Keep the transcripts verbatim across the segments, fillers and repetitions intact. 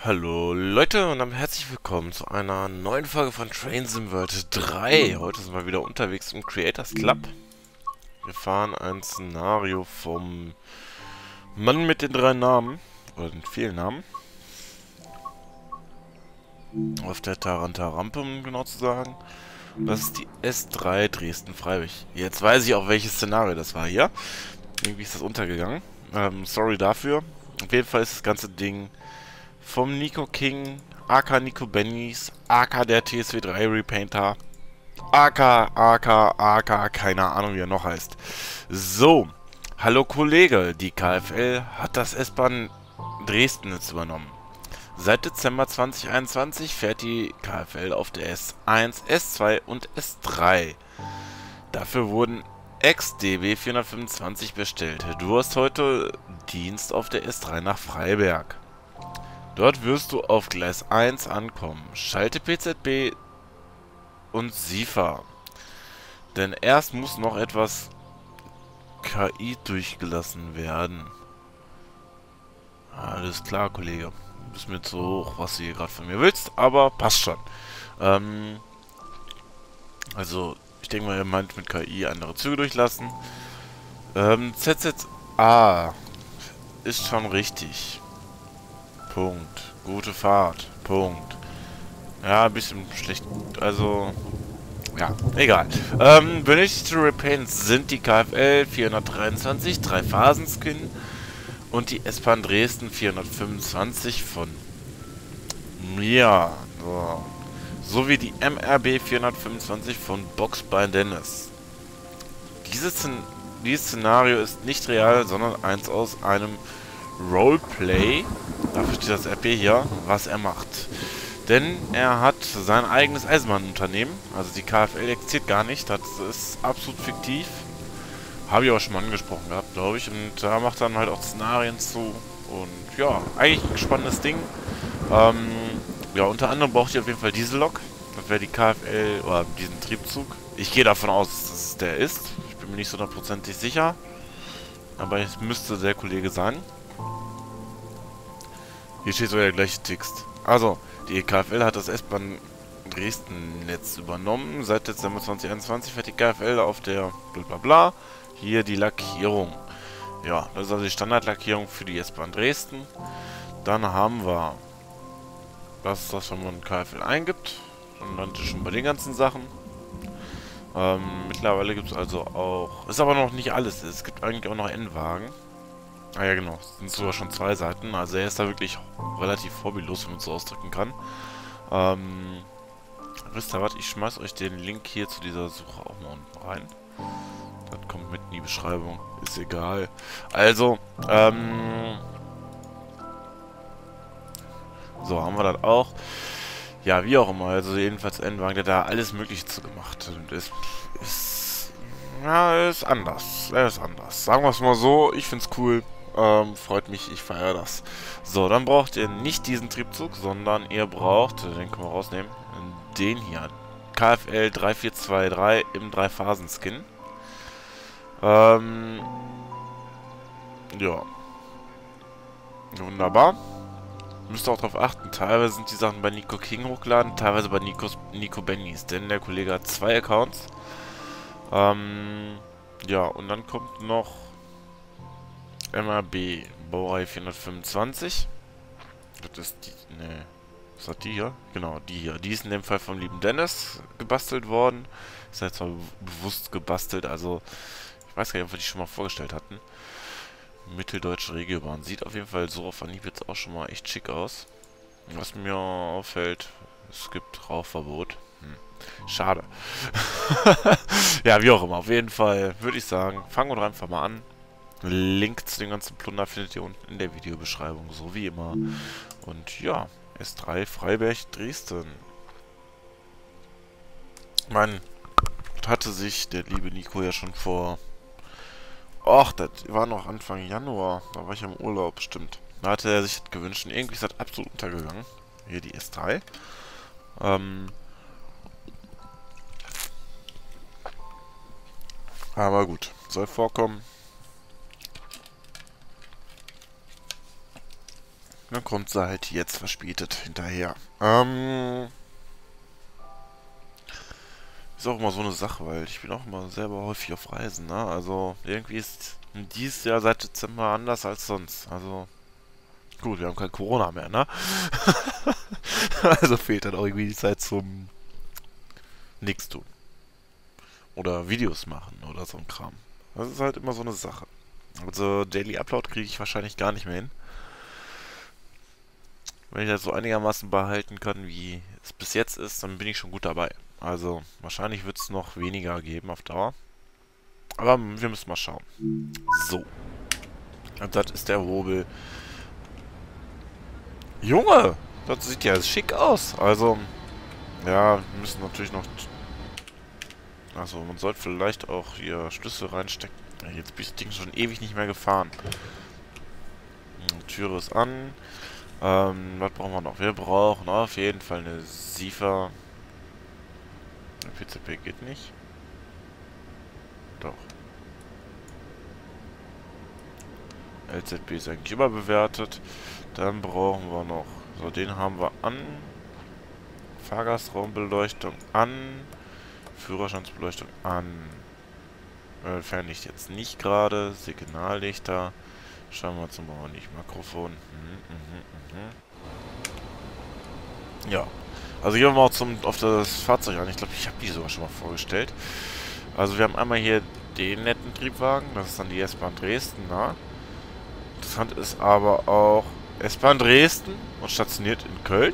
Hallo Leute und dann herzlich willkommen zu einer neuen Folge von Train Sim World drei. Heute sind wir wieder unterwegs im Creators Club. Wir fahren ein Szenario vom Mann mit den drei Namen, oder den vielen Namen. Auf der Taranta-Rampe, um genau zu sagen. Das ist die S drei Dresden-Freiburg. Jetzt weiß ich auch, welches Szenario das war hier. Irgendwie ist das untergegangen. Ähm, sorry dafür. Auf jeden Fall ist das ganze Ding vom Nico King, aka Nico Bennys, aka der T S W drei Repainter, aka, aka, aka, keine Ahnung wie er noch heißt. So, hallo Kollege, die K F L hat das S-Bahn Dresden jetzt übernommen. Seit Dezember zweitausendeinundzwanzig fährt die K F L auf der S eins, S zwei und S drei. Dafür wurden Ex-D B vierhundertfünfundzwanzig bestellt. Du hast heute Dienst auf der S drei nach Freiberg. Dort wirst du auf Gleis eins ankommen. Schalte P Z B und SIFA. Denn erst muss noch etwas K I durchgelassen werden. Alles klar, Kollege. Du bist mir zu hoch, was du hier gerade von mir willst, aber passt schon. Ähm, also, ich denke mal, ihr meint mit K I andere Züge durchlassen. Ähm, Z Z A ist schon richtig. Punkt. Gute Fahrt. Punkt. Ja, ein bisschen schlecht. Also, ja, egal. Ähm, benötigte Repaints sind die K F L vierhundertdreiundzwanzig, drei Phasen-Skin und die S-Bahn Dresden vierhundertfünfundzwanzig von mir. So. Sowie die M R B vierhundertfünfundzwanzig von Boxbein Dennis. Dieses, Szen dieses Szenario ist nicht real, sondern eins aus einem Roleplay. Dafür steht das R P hier, was er macht. Denn er hat sein eigenes Eisenbahnunternehmen. Also die K F L existiert gar nicht. Das ist absolut fiktiv. Habe ich auch schon mal angesprochen gehabt, glaube ich. Und da macht dann halt auch Szenarien zu. Und ja, eigentlich ein spannendes Ding. Ähm, ja, unter anderem braucht ihr auf jeden Fall diese Lok. Das wäre die K F L, oder diesen Triebzug. Ich gehe davon aus, dass es der ist. Ich bin mir nicht so hundertprozentig sicher. Aber es müsste der Kollege sein. Hier steht sogar der gleiche Text. Also, die K F L hat das S-Bahn Dresden-Netz übernommen. Seit Dezember zweitausendeinundzwanzig fährt die K F L auf der blablabla. Hier die Lackierung. Ja, das ist also die Standardlackierung für die S-Bahn Dresden. Dann haben wir, das ist das, wenn man K F L eingibt. Und dann schon bei den ganzen Sachen. Ähm, mittlerweile gibt es also auch, ist aber noch nicht alles. Es gibt eigentlich auch noch N-Wagen. Ah ja, genau. Es sind sogar schon zwei Seiten. Also er ist da wirklich relativ hobbylos, wenn man es so ausdrücken kann. Ähm, wisst ihr was? Ich schmeiß euch den Link hier zu dieser Suche auch mal unten rein. Das kommt mit in die Beschreibung. Ist egal. Also, ähm... so, haben wir das auch. Ja, wie auch immer. Also jedenfalls N-Wagen, der da alles Mögliche zu gemacht. Und ist... ist... ja, ist anders. Er ist anders. Sagen wir es mal so. Ich find's cool. Ähm, freut mich, ich feiere das. So, dann braucht ihr nicht diesen Triebzug, sondern ihr braucht, den können wir rausnehmen, den hier. K F L drei vier zwei drei im drei Phasen Skin. Ähm, ja. Wunderbar. Müsst ihr auch darauf achten, teilweise sind die Sachen bei Nico King hochgeladen, teilweise bei Nikos, Nico Bennys, denn der Kollege hat zwei Accounts. Ähm, ja, und dann kommt noch M R B, Baureihe vierhundertfünfundzwanzig. Das ist die, ne, was hat die hier? Genau, die hier. Die ist in dem Fall vom lieben Dennis gebastelt worden. Ist halt zwar bewusst gebastelt, also ich weiß gar nicht, ob wir die schon mal vorgestellt hatten. Mitteldeutsche Regiobahn. Sieht auf jeden Fall so auf Anhieb jetzt auch schon mal echt schick aus. Was mir auffällt, es gibt Rauchverbot. Hm. Schade. Ja, wie auch immer. Auf jeden Fall würde ich sagen, fangen wir doch einfach mal an. Link zu dem ganzen Plunder findet ihr unten in der Videobeschreibung, so wie immer. Und ja, S drei Freiberg Dresden. Ich meine, das hatte sich der liebe Nico ja schon vor... Och, das war noch Anfang Januar. Da war ich im Urlaub, stimmt. Da hatte er sich das gewünscht und irgendwie ist das absolut untergegangen. Hier die S drei. Ähm... Aber gut, soll vorkommen. Dann kommt sie halt jetzt verspätet hinterher. Ähm... Ist auch immer so eine Sache, weil ich bin auch immer selber häufig auf Reisen, ne? Also irgendwie ist dieses Jahr seit Dezember anders als sonst. Also gut, wir haben kein Corona mehr, ne? Also fehlt dann auch irgendwie die Zeit zum Nix tun. Oder Videos machen oder so ein Kram. Das ist halt immer so eine Sache. Also Daily Upload kriege ich wahrscheinlich gar nicht mehr hin. Wenn ich das so einigermaßen behalten kann, wie es bis jetzt ist, dann bin ich schon gut dabei. Also wahrscheinlich wird es noch weniger geben auf Dauer. Aber wir müssen mal schauen. So. Und das ist der Hobel. Junge! Das sieht ja schick aus. Also, ja, wir müssen natürlich noch... Also, man sollte vielleicht auch hier Schlüssel reinstecken. Ja, jetzt bin ich das Ding schon ewig nicht mehr gefahren. Die Türe ist an. Ähm, was brauchen wir noch? Wir brauchen auf jeden Fall eine SIFA. Ein P C P geht nicht. Doch. L Z B ist eigentlich überbewertet. Dann brauchen wir noch... So, den haben wir an. Fahrgastraumbeleuchtung an. Führerstandsbeleuchtung an. Äh, Fernlicht jetzt nicht gerade. Signallichter. Schauen wir uns mal nicht. Mikrofon. Mhm, mhm, mhm. Ja. Also gehen wir mal zum, auf das Fahrzeug an. Ich glaube, ich habe die sogar schon mal vorgestellt. Also wir haben einmal hier den netten Triebwagen. Das ist dann die S-Bahn Dresden. Na? Interessant ist aber auch S-Bahn Dresden und stationiert in Köln.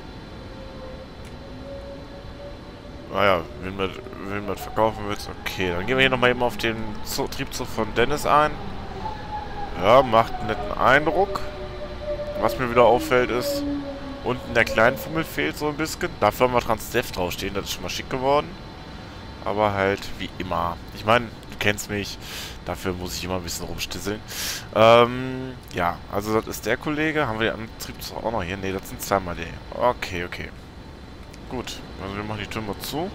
Naja, wenn man, wenn man verkaufen will, okay. Dann gehen wir hier nochmal eben auf den Zug, Triebzug von Dennis ein. Ja, macht einen netten Eindruck. Was mir wieder auffällt ist, unten der Kleinfummel fehlt so ein bisschen. Dafür haben wir Transdev draufstehen, das ist schon mal schick geworden. Aber halt wie immer. Ich meine, du kennst mich. Dafür muss ich immer ein bisschen rumstisseln. Ähm, ja, also das ist der Kollege. Haben wir den Antriebszug auch noch hier? Ne, das sind zweimal die. Okay, okay. Gut, also wir machen die Tür mal zu.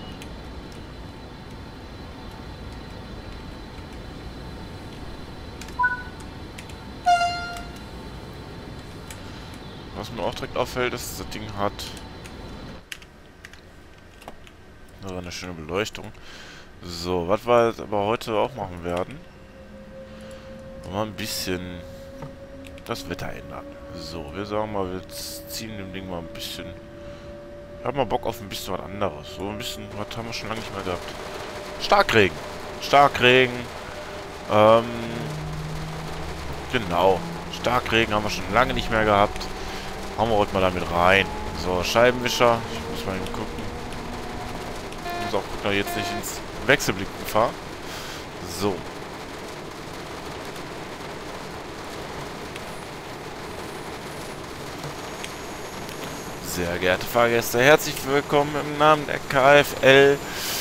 Was mir auch direkt auffällt, ist, das Ding hat also eine schöne Beleuchtung. So, was wir jetzt aber heute auch machen werden, mal ein bisschen das Wetter ändern. So, wir sagen mal, wir ziehen dem Ding mal ein bisschen... Ich habe mal Bock auf ein bisschen was anderes. So ein bisschen, was haben wir schon lange nicht mehr gehabt. Starkregen. Starkregen. Ähm, genau. Starkregen haben wir schon lange nicht mehr gehabt. Hauen wir heute mal damit rein. So, Scheibenwischer. Ich muss mal eben gucken. Ich muss auch gucken, dass ich jetzt nicht ins Wechselblick fahre. So. Sehr geehrte Fahrgäste, herzlich willkommen im Namen der K F L.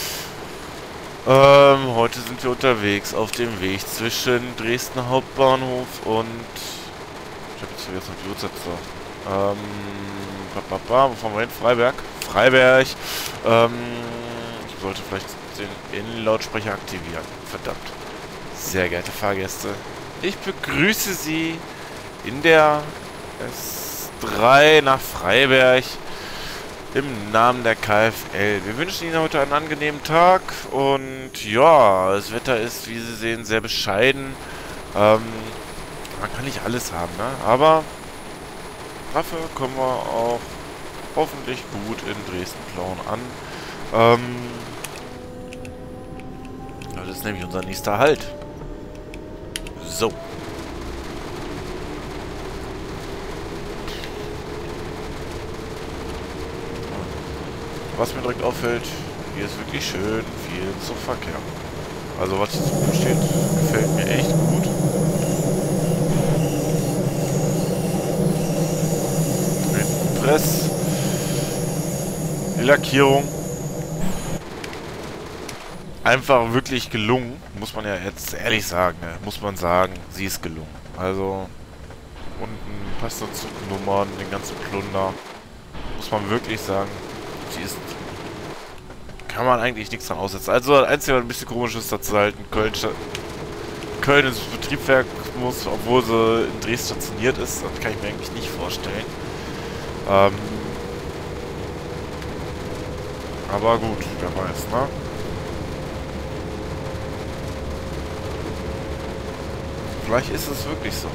Ähm, heute sind wir unterwegs auf dem Weg zwischen Dresden Hauptbahnhof und... Ich habe jetzt vergessen, die Uhrzeit zu sagen. Ähm, ba, ba, ba, wo fahren wir hin? Freiberg. Freiberg. Ähm, ich sollte vielleicht den Innenlautsprecher aktivieren. Verdammt. Sehr geehrte Fahrgäste, ich begrüße Sie in der S drei nach Freiberg im Namen der K F L. Wir wünschen Ihnen heute einen angenehmen Tag und ja, das Wetter ist, wie Sie sehen, sehr bescheiden. Ähm, man kann nicht alles haben, ne? Aber dafür kommen wir auch hoffentlich gut in Dresden-Plauen an. Ähm, das ist nämlich unser nächster Halt. So. Was mir direkt auffällt, hier ist wirklich schön viel Zugverkehr. Also was hier steht, gefällt mir echt gut. Mit Press. Die Lackierung. Einfach wirklich gelungen, muss man ja jetzt ehrlich sagen, ne? Muss man sagen, sie ist gelungen. Also unten passt dazu Nummern, den ganzen Plunder. Muss man wirklich sagen, sie ist... Kann man eigentlich nichts dran aussetzen. Also das Einzige, was ein bisschen komisch ist, dass sie halt in Köln, Köln ins Betriebswerk muss, obwohl sie in Dresden stationiert ist. Das kann ich mir eigentlich nicht vorstellen. Ähm, aber gut, wer weiß, ne? Vielleicht ist es wirklich so.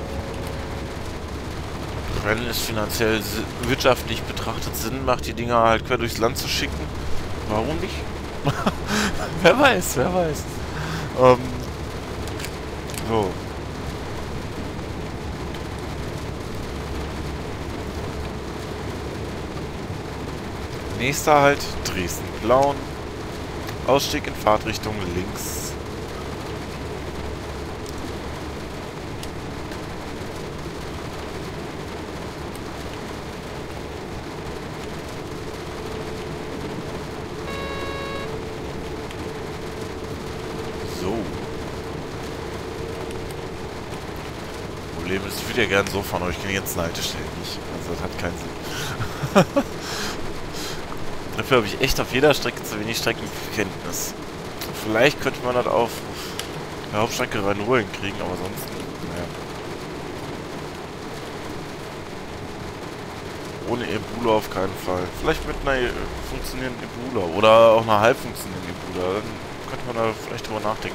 Wenn es finanziell wirtschaftlich betrachtet Sinn macht, die Dinger halt quer durchs Land zu schicken, warum nicht? Wer weiß, wer weiß. Ähm, so. Nächster halt Dresden-Plauen. Ausstieg in Fahrtrichtung links. So. Problem ist, ich würde ja gerne so fahren, aber ich kann jetzt eine Haltestelle nicht. Also das hat keinen Sinn. Dafür habe ich echt auf jeder Strecke zu wenig Streckenkenntnis. Vielleicht könnte man das auf der Hauptstrecke Rhein-Ruhr hinkriegen, aber sonst, naja. Ohne Ebula auf keinen Fall. Vielleicht mit einer funktionierenden Ebula oder auch einer halb funktionierenden Ebula. Dann könnte man da vielleicht drüber nachdenken.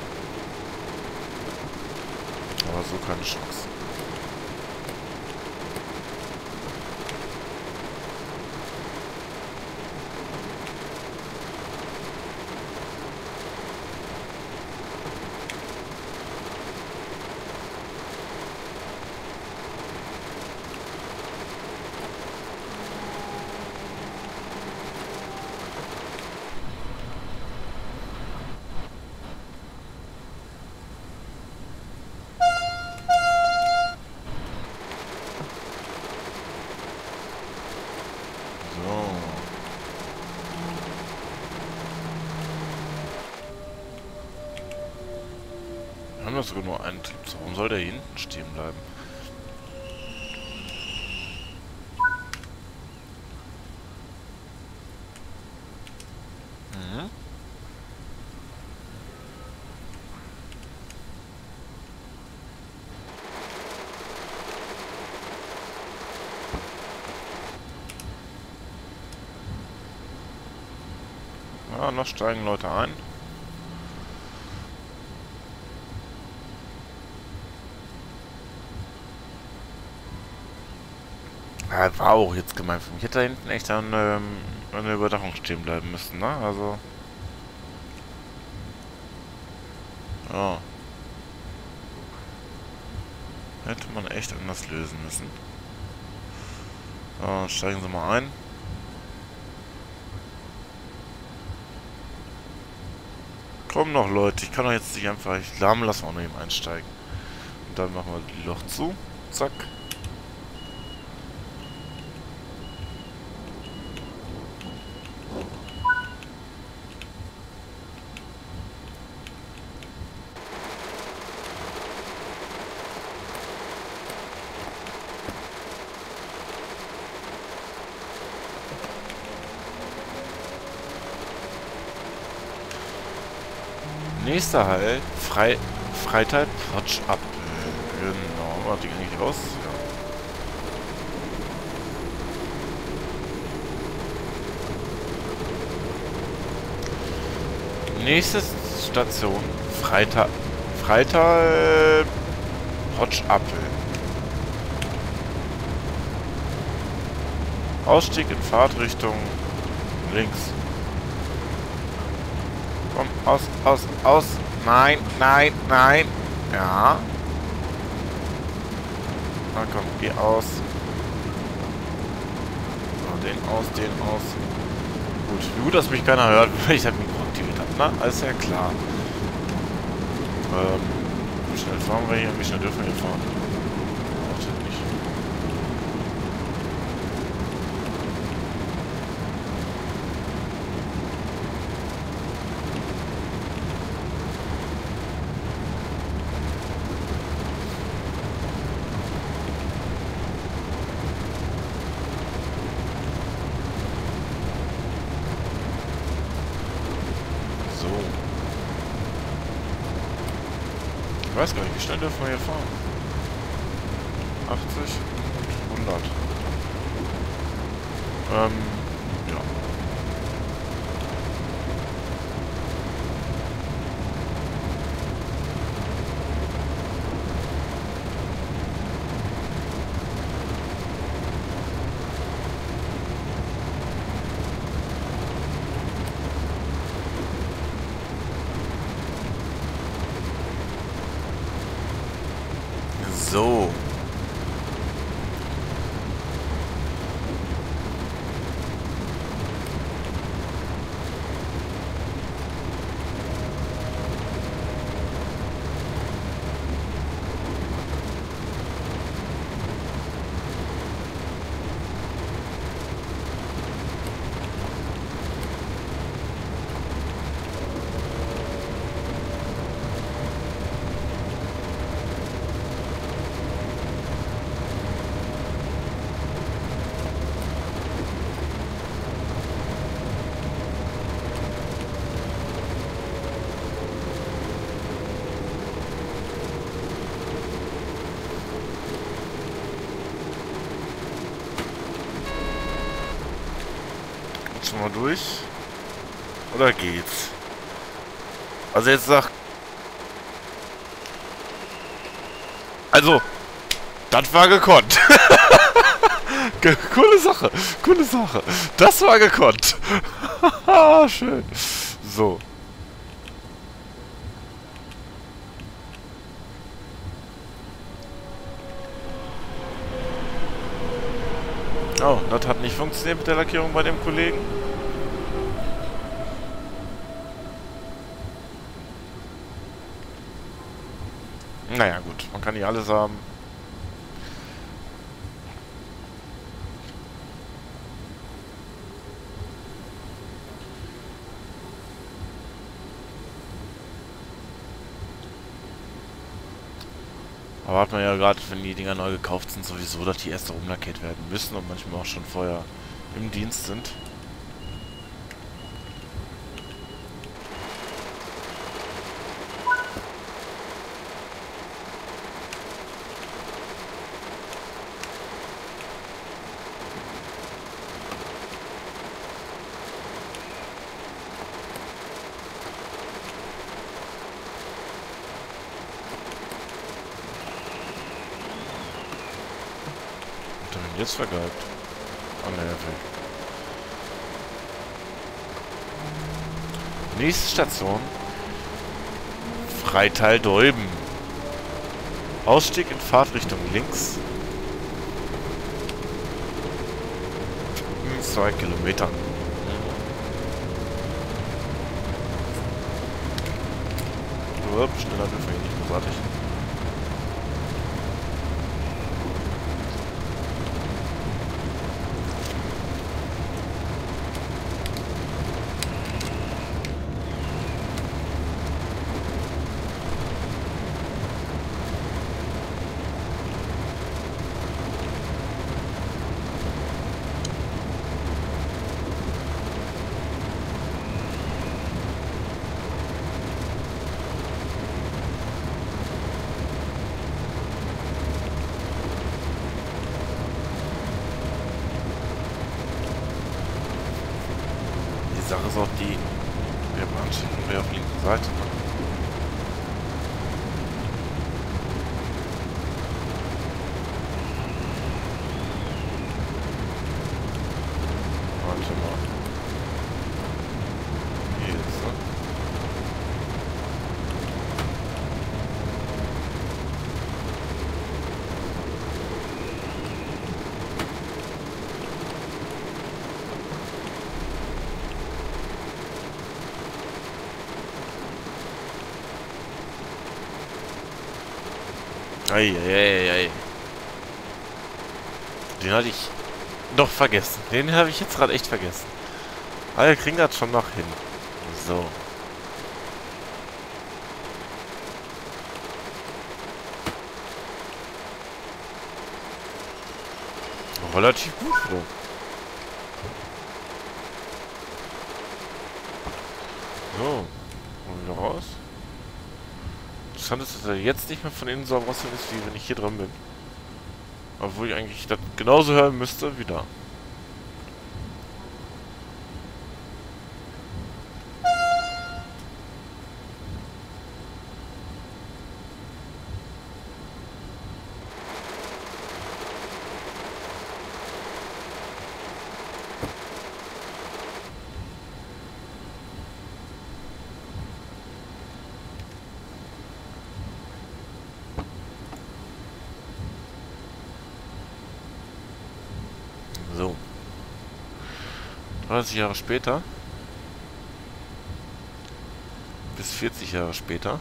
Aber so keine Chance. Wir haben doch sogar nur einen Typ. Warum soll der hier hinten stehen bleiben? Mhm. Ja, noch steigen Leute ein. Ja, war auch jetzt gemeint für mich. Ich hätte da hinten echt an, ähm, an der Überdachung stehen bleiben müssen, ne? Also. Ja. Hätte man echt anders lösen müssen. So, steigen Sie mal ein. Kommen noch Leute. Ich kann doch jetzt nicht einfach. Ich lahm lassen auch noch eben einsteigen. Und dann machen wir die Loch zu. Zack. Nächster Halt, Frei Freital Potsch ab. Genau, warte ich eigentlich raus? Ja. Nächste Station, Freital Freital Potsch ab. Ausstieg in Fahrtrichtung links. Komm, aus, aus, aus. Nein, nein, nein. Ja. Na komm, geh aus. So, den aus, den aus. Gut, gut, dass mich keiner hört, weil ich das Mikro aktiviert habe. Na, alles ja klar. Ähm, wie schnell fahren wir hier? Wie schnell dürfen wir hier fahren? Wartet nicht. weiß gar nicht, wie schnell dürfen wir hier fahren? achtzig und hundert. Ähm, ja. So. Schon mal durch. Oder geht's? Also jetzt sag... Also, das war gekonnt. Coole Sache. Coole Sache. Das war gekonnt. Schön. So. Oh, das hat nicht funktioniert mit der Lackierung bei dem Kollegen. Naja, gut. Man kann nicht alles haben. Aber hat man ja gerade, wenn die Dinger neu gekauft sind, sowieso, dass die erst rumlackiert werden müssen und manchmal auch schon vorher im Dienst sind. Jetzt vergeigt. Oh ne, perfekt. Nächste Station. Freital-Dolben. Ausstieg in Fahrtrichtung links. In zwei Kilometern. Nur schneller dürfen wir nicht großartig. Die Sache ist auch die, wir haben wir auf der linken Seite. Warte mal. Hier ist er. Eieieiei. Den hatte ich doch vergessen. Den habe ich jetzt gerade echt vergessen. Aber wir kriegen das schon noch hin. So. Relativ gut so. So. Kommen wir wieder raus. Interessant ist, dass er jetzt nicht mehr von innen so am Rasseln ist, wie wenn ich hier dran bin. Obwohl ich eigentlich das genauso hören müsste wie da. So. dreißig Jahre später. Bis vierzig Jahre später.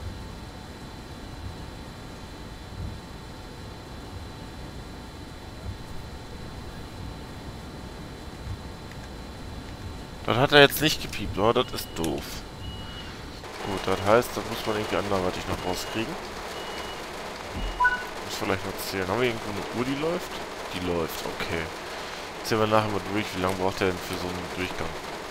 Das hat er jetzt nicht gepiept, aber das ist doof. Gut, das heißt, das muss man irgendwie anderweitig noch rauskriegen. Muss vielleicht noch zählen. Haben wir irgendwo eine Uhr, die läuft? Die läuft, okay. Zählen wir nachher mal durch. Wie lange braucht der denn für so einen Durchgang?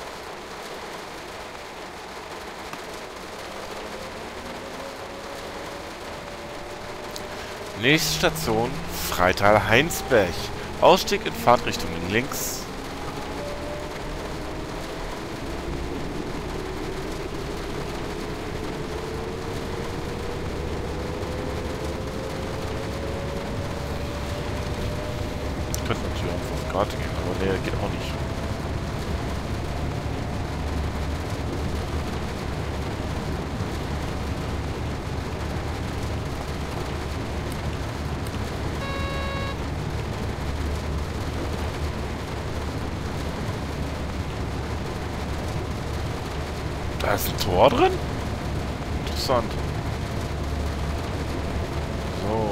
Nächste Station, Freital-Heinsberg. Ausstieg in Fahrtrichtung links. Könnte natürlich auch auf Karte gehen, aber nee, geht auch nicht. Da ist ein Tor drin? Interessant. So.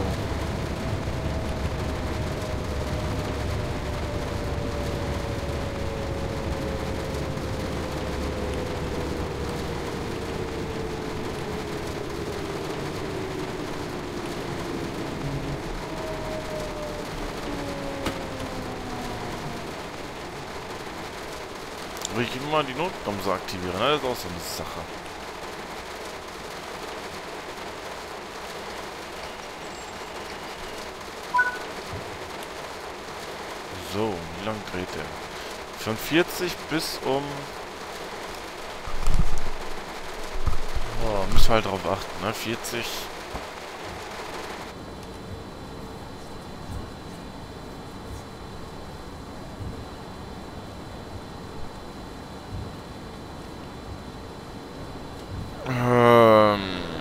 Will ich immer die Notbremse aktivieren, ne? Das ist auch so eine Sache. So, wie lang dreht der? Von vierzig bis um... Oh, müssen wir halt drauf achten, ne? vierzig... Ähm...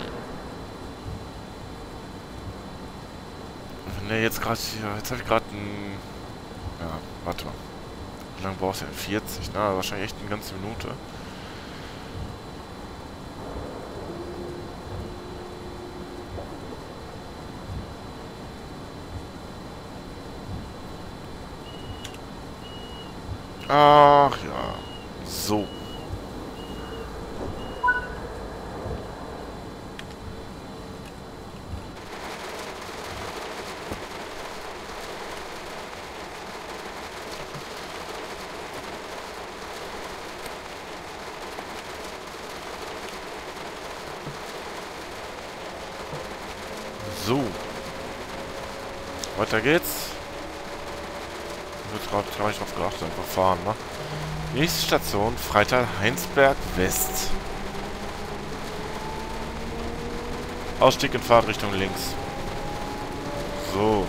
Ne, jetzt gerade... Jetzt habe ich gerade ein... Ja, warte mal. Wie lange brauchst du denn? vierzig? Na, wahrscheinlich echt eine ganze Minute. Ach ja. So. So. Weiter geht's. Ich habe gerade gar nicht drauf geachtet, einfach fahren, ne? Nächste Station, Freital-Heinsberg West. Ausstieg in Fahrtrichtung links. So.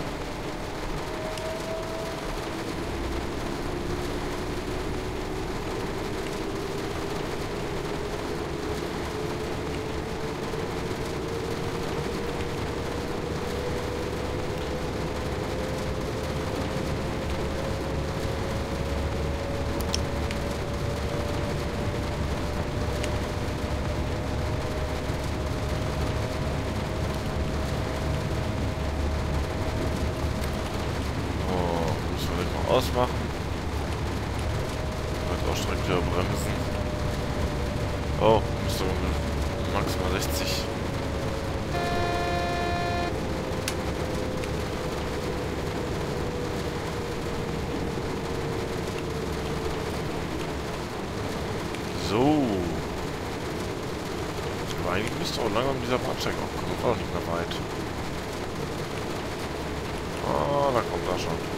Ausmachen. Jetzt auch direkt wieder bremsen. Oh, müsste maximal sechzig. So. Aber eigentlich müsste auch langsam dieser Bahnsteig auch kommen. War doch nicht mehr weit. Ah, da kommt er schon.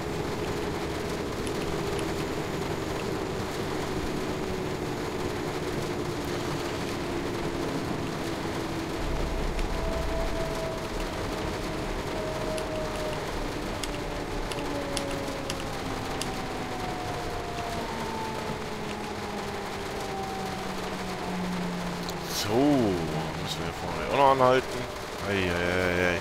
So, müssen wir vorne auch noch anhalten. Eieiei.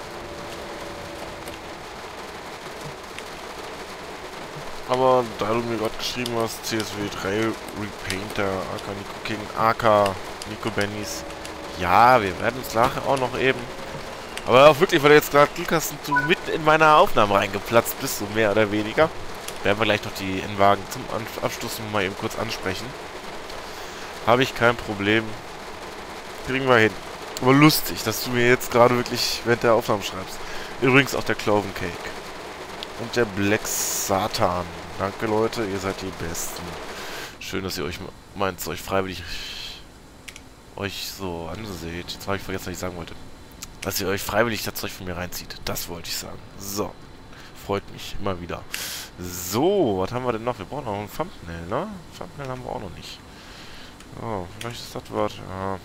Aber da du mir gerade geschrieben hast, C S W drei Repainter, A K Nico King, A K Nico Bennys. Ja, wir werden uns nachher auch noch eben. Aber auch wirklich, weil du jetzt gerade Glück hast und du mitten in meiner Aufnahme reingeplatzt bist, so mehr oder weniger. Werden wir gleich noch die N-Wagen zum Abschluss mal eben kurz ansprechen. Habe ich kein Problem. Kriegen wir hin. Aber lustig, dass du mir jetzt gerade wirklich während der Aufnahme schreibst. Übrigens auch der Cloven Cake. Und der Black Satan. Danke, Leute. Ihr seid die Besten. Schön, dass ihr euch meint, euch freiwillig euch so anseht. Jetzt habe ich vergessen, was ich sagen wollte. Dass ihr euch freiwillig das Zeug von mir reinzieht. Das wollte ich sagen. So. Freut mich. Immer wieder. So. Was haben wir denn noch? Wir brauchen noch ein Thumbnail, ne? Thumbnail haben wir auch noch nicht. Oh, vielleicht ist das was. Ja.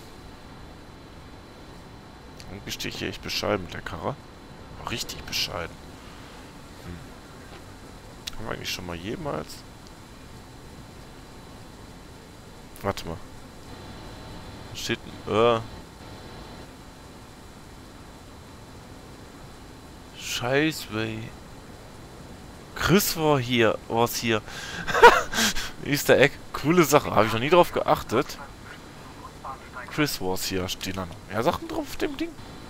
Irgendwie stehe ich hier echt bescheiden mit der Karre. Richtig bescheiden. Hm. Haben wir eigentlich schon mal jemals... Warte mal. Da steht ein... Äh... Scheiße, ey. Chris war hier. Was hier? Easter Egg. Coole Sache. Habe ich noch nie drauf geachtet. Chris Wars hier stehen da noch. Ja, Sachen drauf auf dem Ding.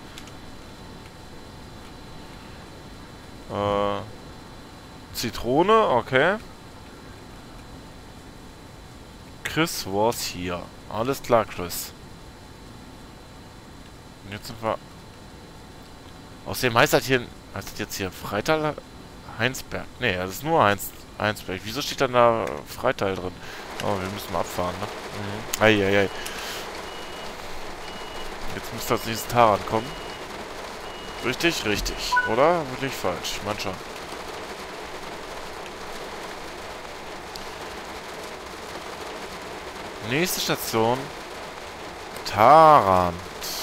Äh, Zitrone, okay. Chris Wars hier. Alles klar, Chris. Und jetzt sind wir... Außerdem heißt das hier... Heißt das jetzt hier Freital Heinsberg? Nee, das ist nur Heinz, Heinsberg. Wieso steht dann da Freital drin? Oh, wir müssen mal abfahren, ne? Mhm. Eieiei. Jetzt müsste das nächste Taran kommen. Richtig? Richtig. Oder? Wirklich falsch? Ich meine schon. Nächste Station. Taran.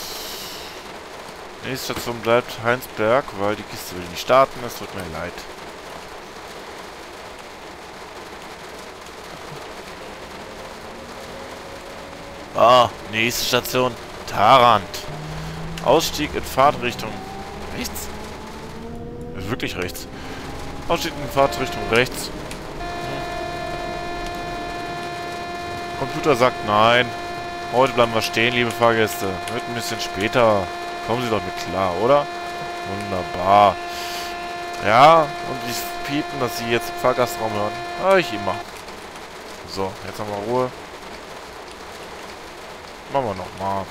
Nächste Station bleibt Heinsberg, weil die Kiste will nicht starten. Das tut mir leid. Ah, nächste Station. Tarant. Ausstieg in Fahrtrichtung rechts. Ist wirklich rechts. Ausstieg in Fahrtrichtung rechts. Hm. Computer sagt nein. Heute bleiben wir stehen, liebe Fahrgäste. Wird ein bisschen später. Kommen Sie doch mit klar, oder? Wunderbar. Ja, und die piepen, dass Sie jetzt im Fahrgastraum hören. Ah, ich immer. So, jetzt haben wir Ruhe. Machen wir nochmal.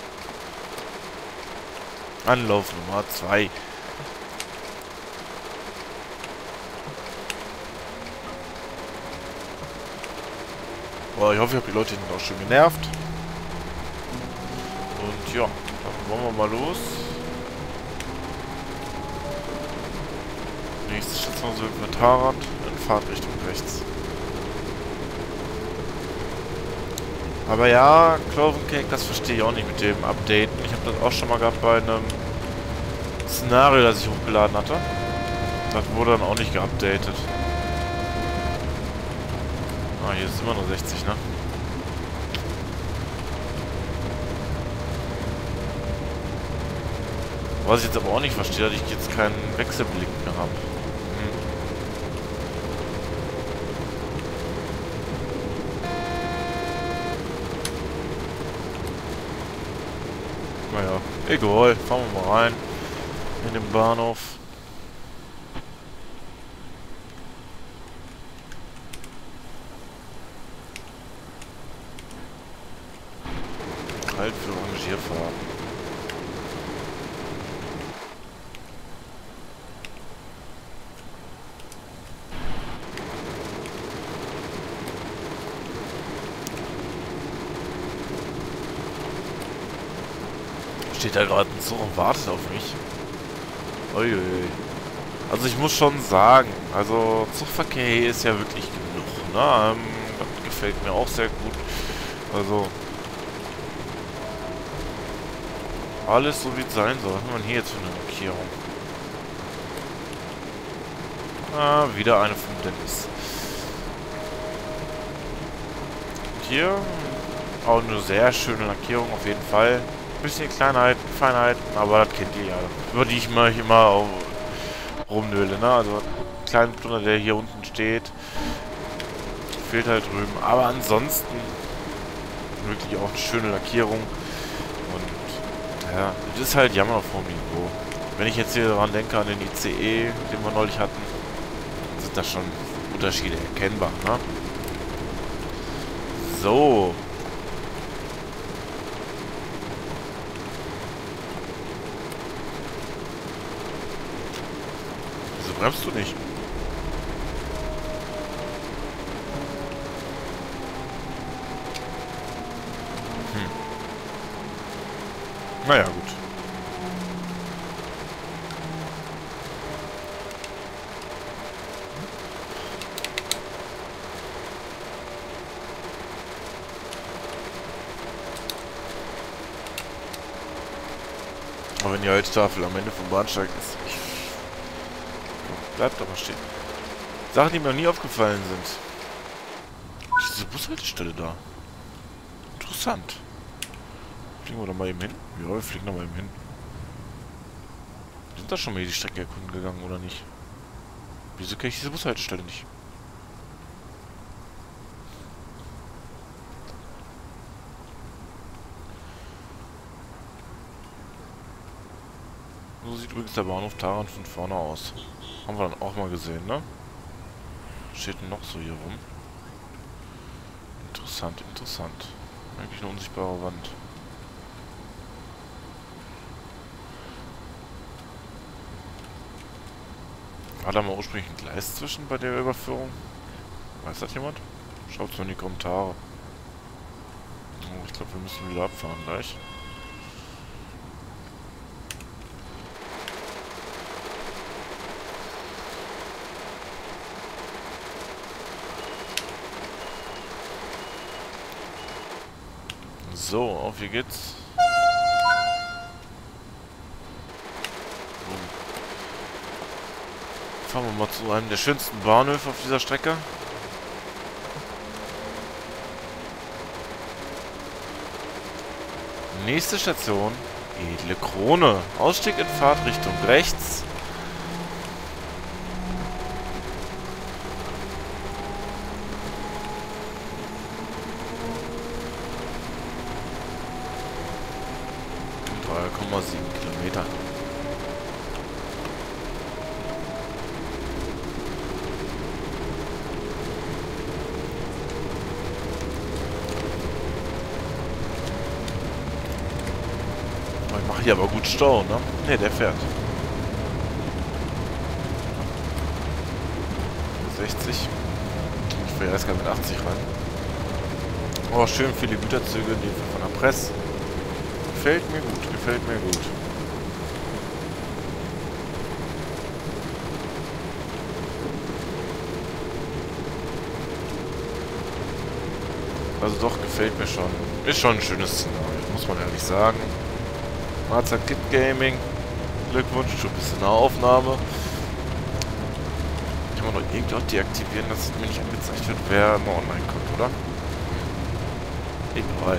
Anlauf Nummer zwei. Boah, ich hoffe, ich habe die Leute hinten auch schön genervt. Und ja, dann wollen wir mal los. Nächste Station sind wir Tarant in Fahrtrichtung rechts. Aber ja, Cloven Cake, das verstehe ich auch nicht mit dem Updaten. Ich habe das auch schon mal gehabt bei einem Szenario, das ich hochgeladen hatte. Das wurde dann auch nicht geupdatet. Ah, hier ist immer nur sechzig, ne? Was ich jetzt aber auch nicht verstehe, dass ich jetzt keinen Wechselblick mehr habe. Naja, egal. Fahren wir mal rein in den Bahnhof. Halt für Rangierfahrten. Steht da gerade ein Zug und wartet auf mich. Uiuiui. Also ich muss schon sagen, also Zugverkehr hier ist ja wirklich genug, ne? Ähm, das gefällt mir auch sehr gut. Also alles so wie es sein soll. Was haben wir hier jetzt für eine Markierung? Ah, wieder eine vom Dennis. Und hier auch eine sehr schöne Lackierung auf jeden Fall. Ein bisschen Kleinheiten, Feinheiten, aber das kennt ihr ja. Über die ich immer, immer rumnöle, ne? Also ein kleiner Tunnel, der hier unten steht, fehlt halt drüben. Aber ansonsten wirklich auch eine schöne Lackierung. Und ja, das ist halt Jammer auf hohem Niveau. Wenn ich jetzt hier daran denke, an den I C E, den wir neulich hatten, sind da schon Unterschiede erkennbar, ne? So. Wieso bremst du nicht? Hm. Naja, gut. Aber wenn die Holztafel am Ende vom Bahnsteig ist, ich, bleibt aber stehen. Sachen, die mir noch nie aufgefallen sind. Diese Bushaltestelle da. Interessant. Fliegen wir da mal eben hin? Ja, wir fliegen da mal eben hin. Wir sind da schon mal die Strecke erkunden gegangen, oder nicht? Wieso kenne ich diese Bushaltestelle nicht? So sieht übrigens der Bahnhof Taran von vorne aus. Haben wir dann auch mal gesehen, ne? Was steht denn noch so hier rum? Interessant, interessant. Eigentlich eine unsichtbare Wand. War da mal ursprünglich ein Gleis zwischen bei der Überführung? Weiß das jemand? Schaut's mal in die Kommentare. Oh, ich glaube, wir müssen wieder abfahren gleich. So, auf hier geht's. Fahren wir mal zu einem der schönsten Bahnhöfe auf dieser Strecke. Nächste Station, Edle Krone. Ausstieg in Fahrtrichtung rechts. drei Komma sieben Kilometer. Ich mache hier aber gut Stau, ne? Ne, der fährt. sechzig. Ich fahre erst mit achtzig rein. Oh, schön viele Güterzüge, die von der Presse. Gefällt mir gut, gefällt mir gut. Also doch, gefällt mir schon. Ist schon ein schönes Szenario, muss man ehrlich sagen. Marzak Kid Gaming. Glückwunsch, schon ein bisschen eine Aufnahme. Kann man doch irgendwie auch deaktivieren, dass es mir nicht angezeigt wird, wer immer online kommt, oder? Egal.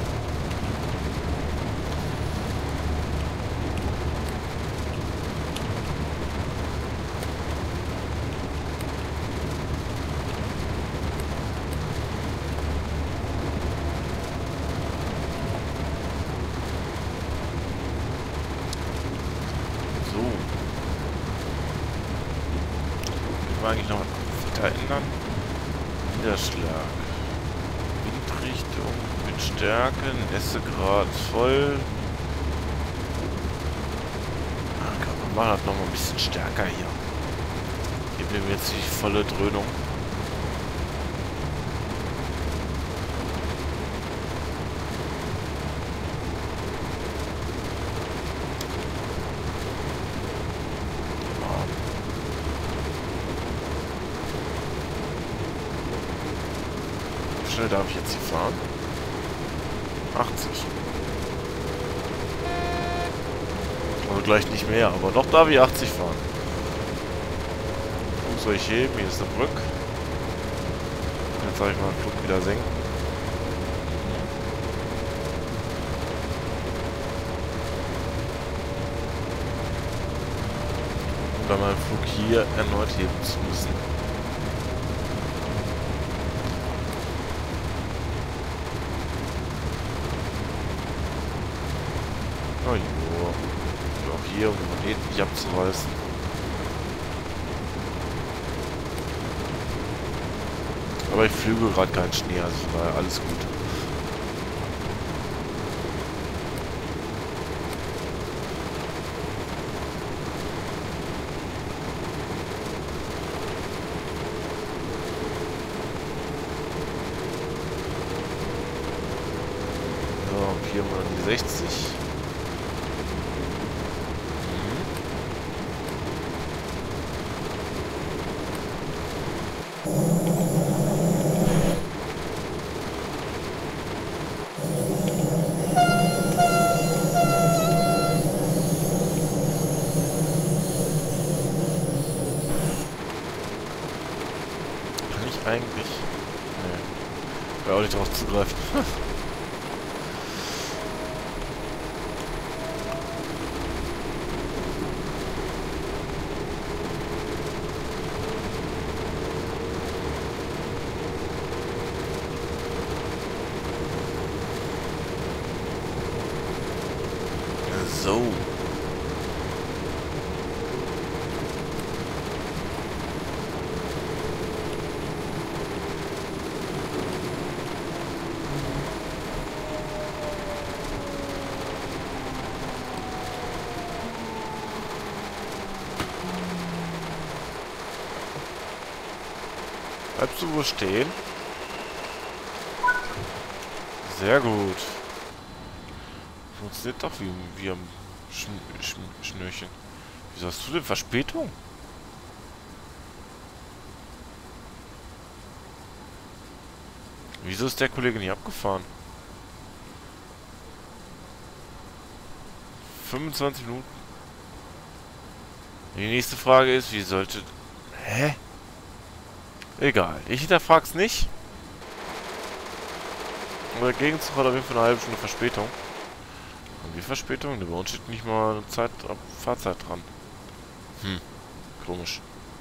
Eigentlich noch weiter ändern. Niederschlag. Windrichtung, Windstärke, Nässegrad voll. Ah, komm, wir machen das noch mal ein bisschen stärker hier. Geben wir jetzt die volle Dröhnung. schnell darf ich jetzt hier fahren? achtzig. Also gleich nicht mehr, aber noch darf ich achtzig fahren. Wo soll ich heben? Hier ist der Brück. Jetzt soll ich mal den Flug wieder senken. Um dann meinen Flug hier erneut heben zu müssen. Oh jo. Und auch hier, um die Moneten nicht abzureißen. Aber ich flüge gerade keinen Schnee, also von daher alles gut. So, und hier haben wir dann die sechzig. Eigentlich. Nee. Wäre auch nicht drauf zugreifen. So. Bleibst du wohl stehen? Sehr gut. Funktioniert doch wie, wie am Schn Schn Schnürchen. Wieso hast du denn Verspätung? Wieso ist der Kollege nicht abgefahren? fünfundzwanzig Minuten. Die nächste Frage ist, wie sollte... Hä? Egal. Ich hinterfrag's nicht. Aber der Gegenzug hat auf jeden Fall eine halbe Stunde Verspätung. Und wie Verspätung? Bei uns steht nicht mal eine Zeit, Fahrzeit dran. Hm. Komisch.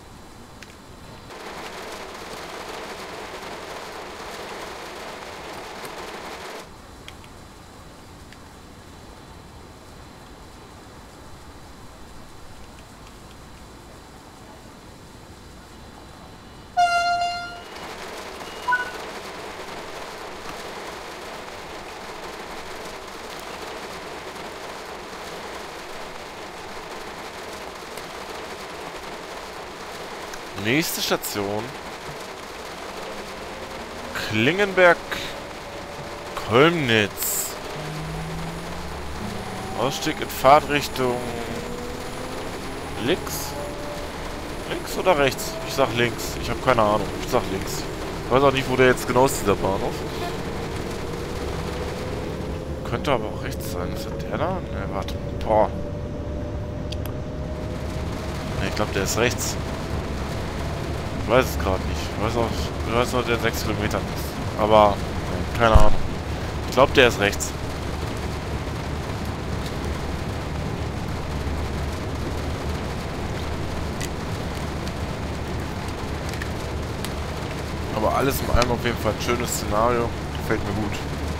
Nächste Station. Klingenberg Kolmnitz. Ausstieg in Fahrtrichtung links. Links oder rechts? Ich sag links. Ich habe keine Ahnung. Ich sag links. Ich weiß auch nicht, wo der jetzt genau ist, dieser Bahnhof. Könnte aber auch rechts sein. Ist das der da? Ne, warte. Boah. Ne, ich glaube, der ist rechts. Ich weiß es gerade nicht. Ich weiß auch, ich weiß noch, der sechs Kilometer ist. Aber, ne, keine Ahnung. Ich glaube, der ist rechts. Aber alles in allem auf jeden Fall ein schönes Szenario. Gefällt mir gut.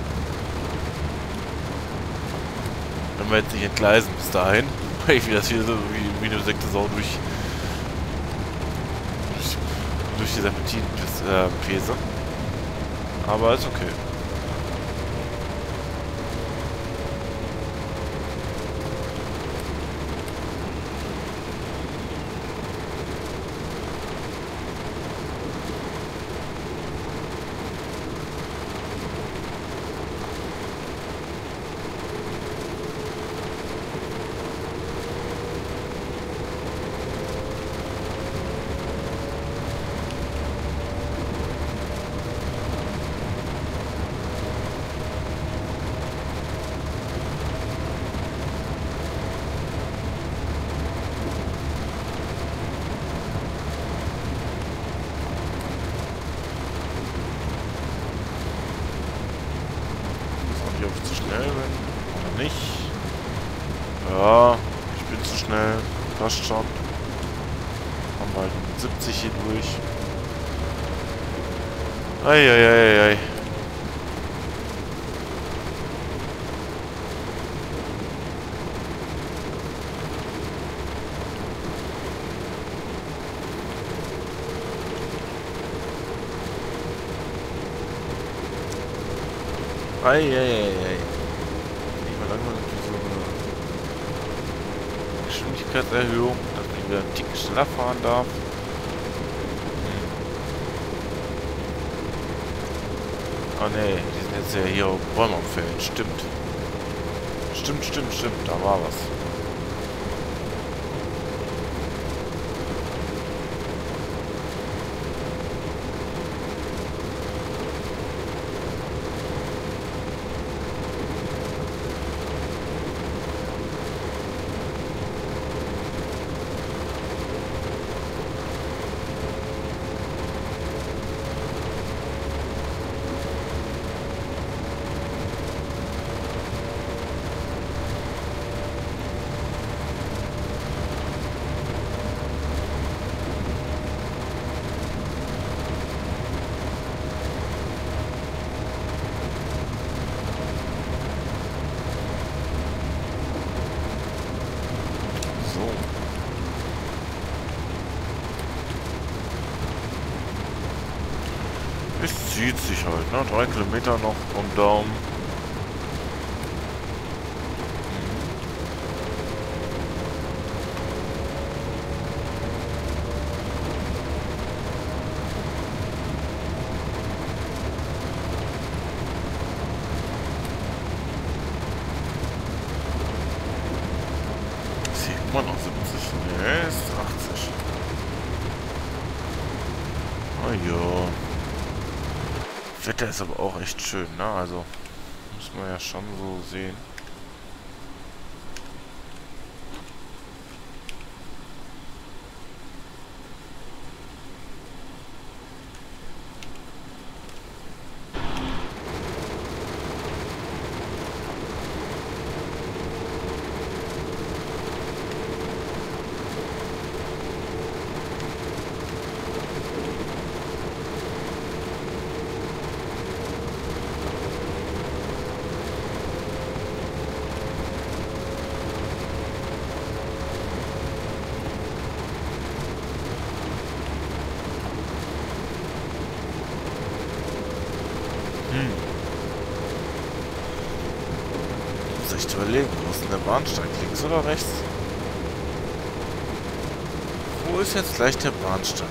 Wenn wir jetzt nicht entgleisen bis dahin, weil ich das hier so wie, wie eine sekte Sau durch durch, durch die Serpentin-Pese. Äh, Aber ist okay. schnell bin. Oder nicht. Ja, ich bin zu schnell. Passt schon. Haben wir halt mit siebzig hier durch. Eieieiei. Eieiei. Ich mal langsam so eine Geschwindigkeitserhöhung, dass man wieder einen Tick schneller fahren darf. Ah ne, die sind jetzt ja hier auf Bäume am Fällen. Stimmt. Stimmt, stimmt, stimmt. Da war was. Es zieht sich halt, ne? Drei Kilometer noch um Daumen. Ist hier immer noch siebzig? Ne, ist achtzig. Oh jo. Wetter ist aber auch echt schön, ne? Also, muss man ja schon so sehen. Hm. Muss echt überlegen, wo ist denn der Bahnsteig? Links oder rechts? Wo ist jetzt gleich der Bahnsteig?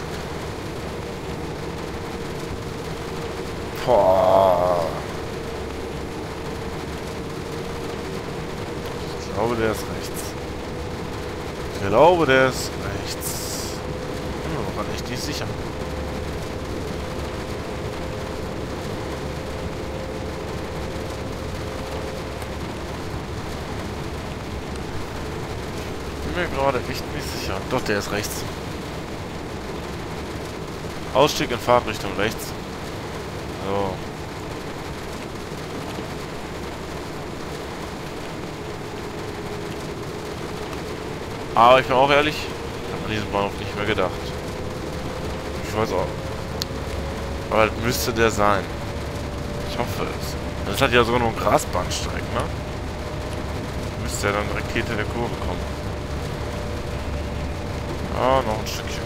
Boah. Ich glaube, der ist rechts. Ich glaube, der ist rechts. Bin mir noch echt nicht sicher. Bin mir gerade echt nicht sicher. Doch, der ist rechts. Ausstieg in Fahrtrichtung rechts. So. Aber ich bin auch ehrlich, ich habe an diesen Bahnhof nicht mehr gedacht. Ich weiß auch. Aber das müsste der sein. Ich hoffe es. Das hat ja sogar noch einen Grasbahnsteig, ne? Müsste ja dann direkt hinter der Kurve kommen. Ah, noch ein Stückchen.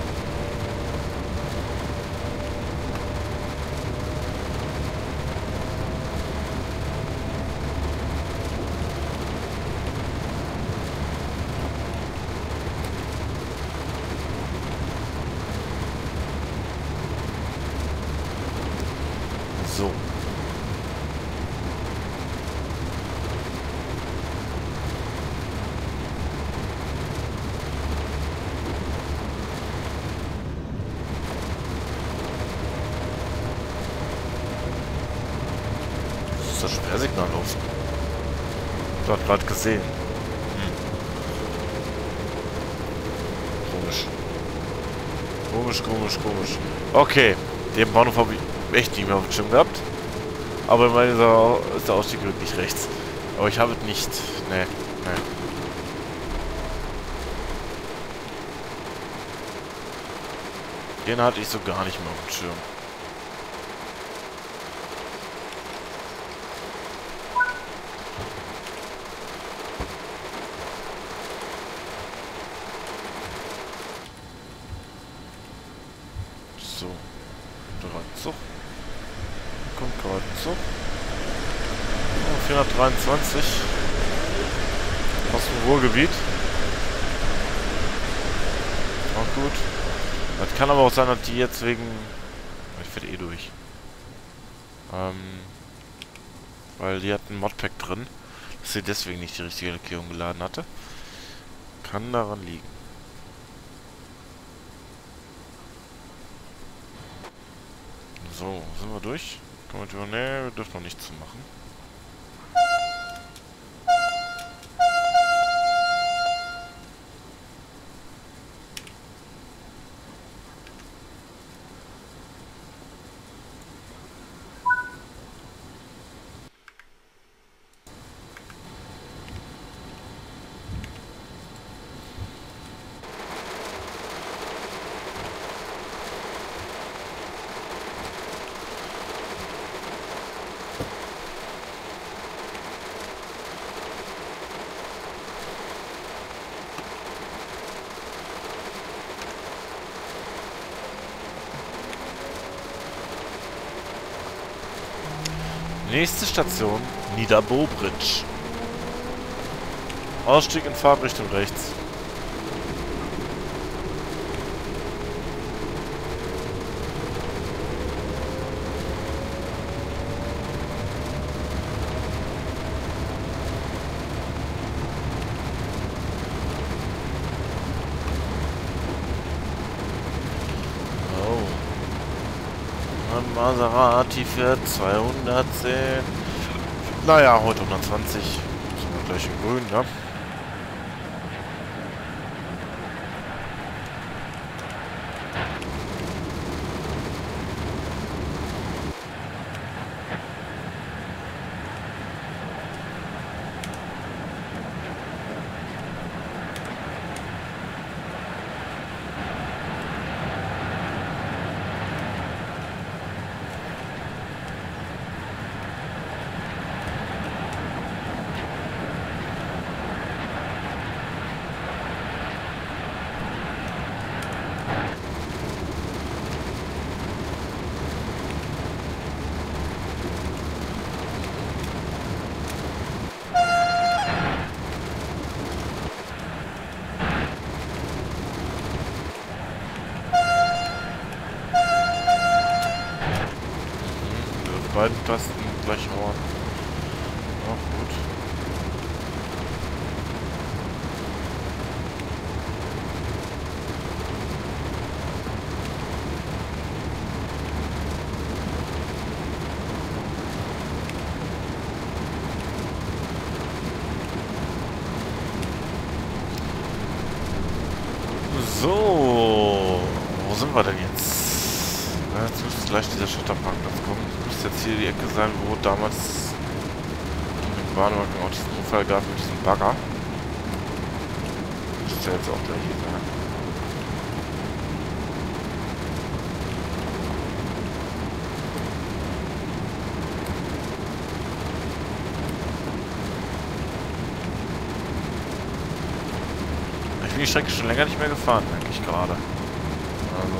So. Das ist das Sperrsignal los. Ich hab gerade gesehen. Hm. Komisch. Komisch, komisch, komisch. Okay. Den Bahnhof habe ich echt nicht mehr auf dem Schirm gehabt. Aber ich meine, ist der Ausstieg wirklich rechts. Aber ich habe es nicht. Nee, nee. Den hatte ich so gar nicht mehr auf dem Schirm. So. drei Zug. Kommt gerade ein Zug. Oh, vierhundertdreiundzwanzig. Aus dem Ruhrgebiet. Auch gut. Das kann aber auch sein, dass die jetzt wegen... Ich fährt eh durch. Ähm... Weil die hat ein Modpack drin. Dass sie deswegen nicht die richtige Lackierung geladen hatte. Kann daran liegen. So, sind wir durch? Können wir... Ne, wir dürfen noch nichts zu machen. Nächste Station, Niederbobridge. Ausstieg in Fahrtrichtung rechts. Maserati fährt zweihundertzehn. Naja, heute hundertzwanzig. Sind wir gleich in grün, ne? Beiden Tasten gleich hauen. Auch gut. So, wo sind wir denn jetzt? Ja, jetzt müsste gleich dieser Schotterparkplatz kommen. Das müsste jetzt hier die Ecke sein, wo damals in dem Bahnwagen auch diesen Unfall gab mit diesem Bagger. Müsste ja jetzt auch gleich hier sein. Ich bin die Strecke schon länger nicht mehr gefahren, merke ich gerade. Also...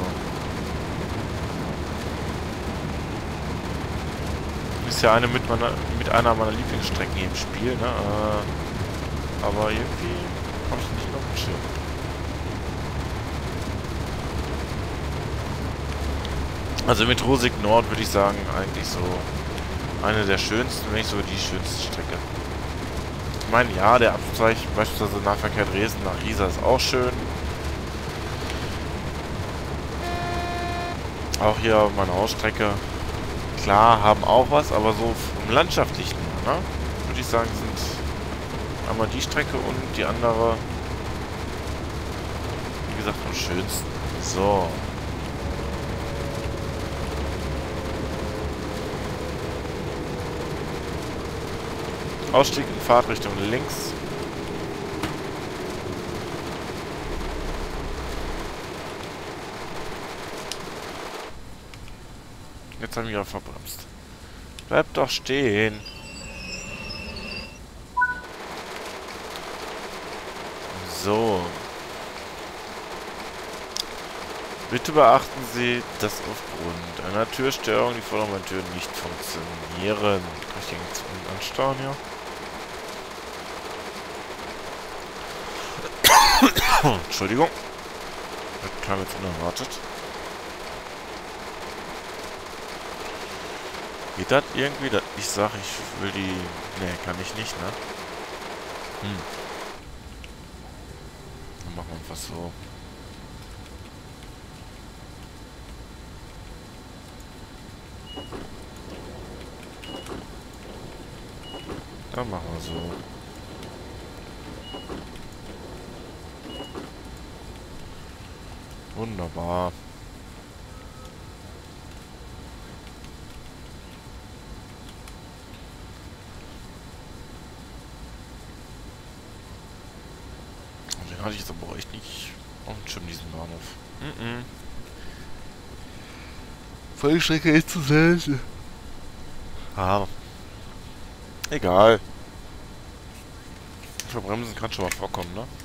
ist ja eine mit, meiner, mit einer meiner Lieblingsstrecken hier im Spiel, ne? Äh, aber irgendwie habe ich nicht auf dem Schirm. Also mit Rosig Nord würde ich sagen, eigentlich so eine der schönsten, wenn nicht sogar die schönste Strecke. Ich meine, ja, der Abzweig, beispielsweise Nahverkehr Dresden nach Riesa ist auch schön. Auch hier meine Hausstrecke. Klar, haben auch was, aber so vom Landschaftlichen, ne? Würde ich sagen, sind einmal die Strecke und die andere, wie gesagt, am schönsten. So. Ausstieg in Fahrtrichtung links. Jetzt haben wir ja verbremst. Bleib doch stehen. So. Bitte beachten Sie, dass aufgrund einer Türstörung die Vordermanntüren nicht funktionieren. Kann ich den jetzt anstauen hier? Entschuldigung. Das kam jetzt unerwartet. Geht das irgendwie? Das ich sag, ich will die... Ne, kann ich nicht, ne? Hm. Dann machen wir einfach so. Dann machen wir so. Wunderbar. Den hatte ich jetzt aber echt nicht auf dem Schirm, diesen Bahnhof. Mhm. Vollstrecke ist zu selten. Ah. Egal. Verbremsen kann schon mal vorkommen, ne?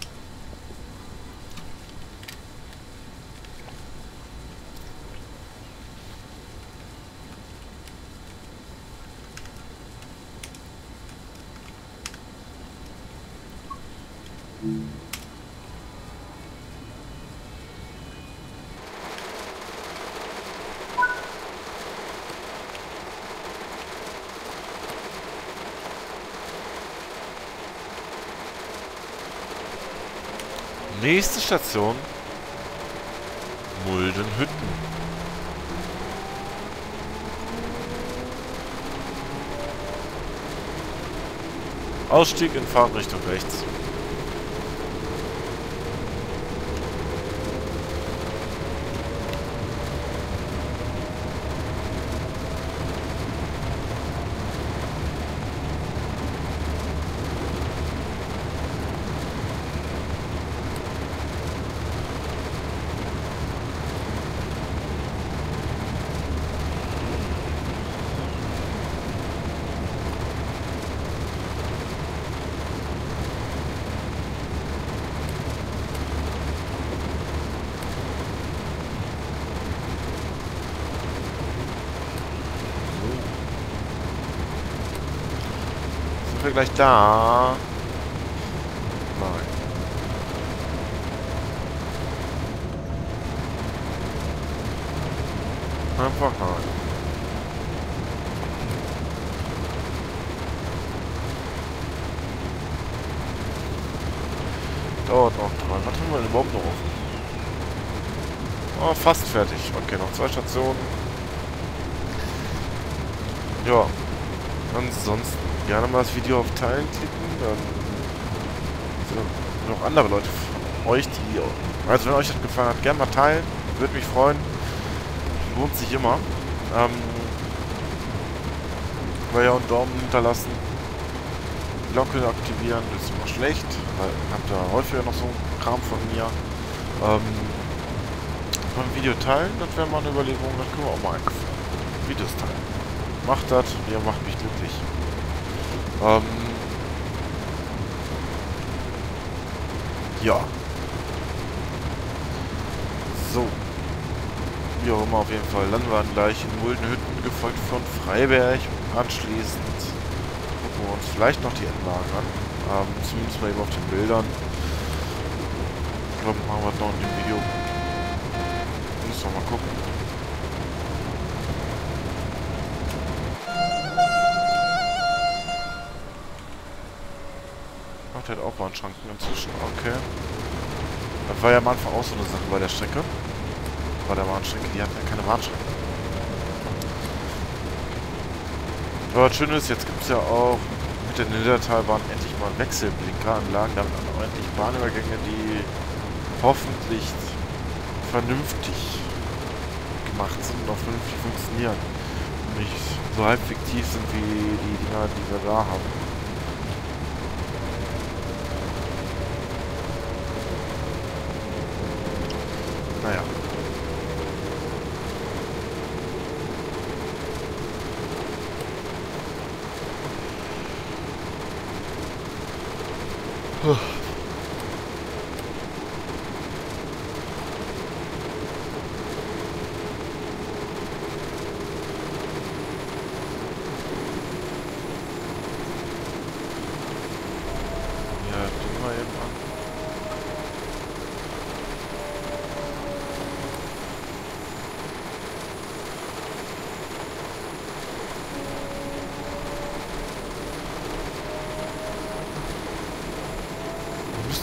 Nächste Station. Muldenhütten. Ausstieg in Fahrtrichtung rechts. Sind wir gleich da? Nein. Einfach nein. Dauert noch dran. Was haben wir denn überhaupt noch offen? Oh, fast fertig. Okay, noch zwei Stationen. Ja. Ansonsten gerne mal das Video auf Teilen klicken. Dann sind noch andere Leute von euch, die... Also wenn euch das gefallen hat, gerne mal teilen. Würde mich freuen. Lohnt sich immer. Ähm... Ja, und Daumen hinterlassen. Glocke aktivieren, das ist immer schlecht. Weil ihr habt da häufiger noch so einen Kram von mir. Ähm... Beim Video teilen, das wäre mal eine Überlegung. Das können wir auch mal einführen. Videos teilen. Macht das, ihr macht mich glücklich. Ähm... Ja. So. Wie auch immer, auf jeden Fall landen wir dann gleich in Muldenhütten, gefolgt von Freiberg. Anschließend gucken wir uns vielleicht noch die Endlagen an. Ähm, zumindest mal eben auf den Bildern. Ich glaube, machen wir das noch in dem Video. Müssen wir mal gucken. Ach, der hat auch Bahnschranken inzwischen. Okay. Das war ja am Anfang auch so eine Sache bei der Strecke. Bei der Bahnstrecke, die hatten ja keine Bahnschranken. Aber das Schöne ist, jetzt gibt es ja auch mit der Niddertalbahn endlich mal Wechselblinkeranlagen, damit auch endlich Bahnübergänge, die hoffentlich vernünftig gemacht sind und auch vernünftig funktionieren. Und nicht so halb fiktiv sind wie die Dinger, die wir da haben.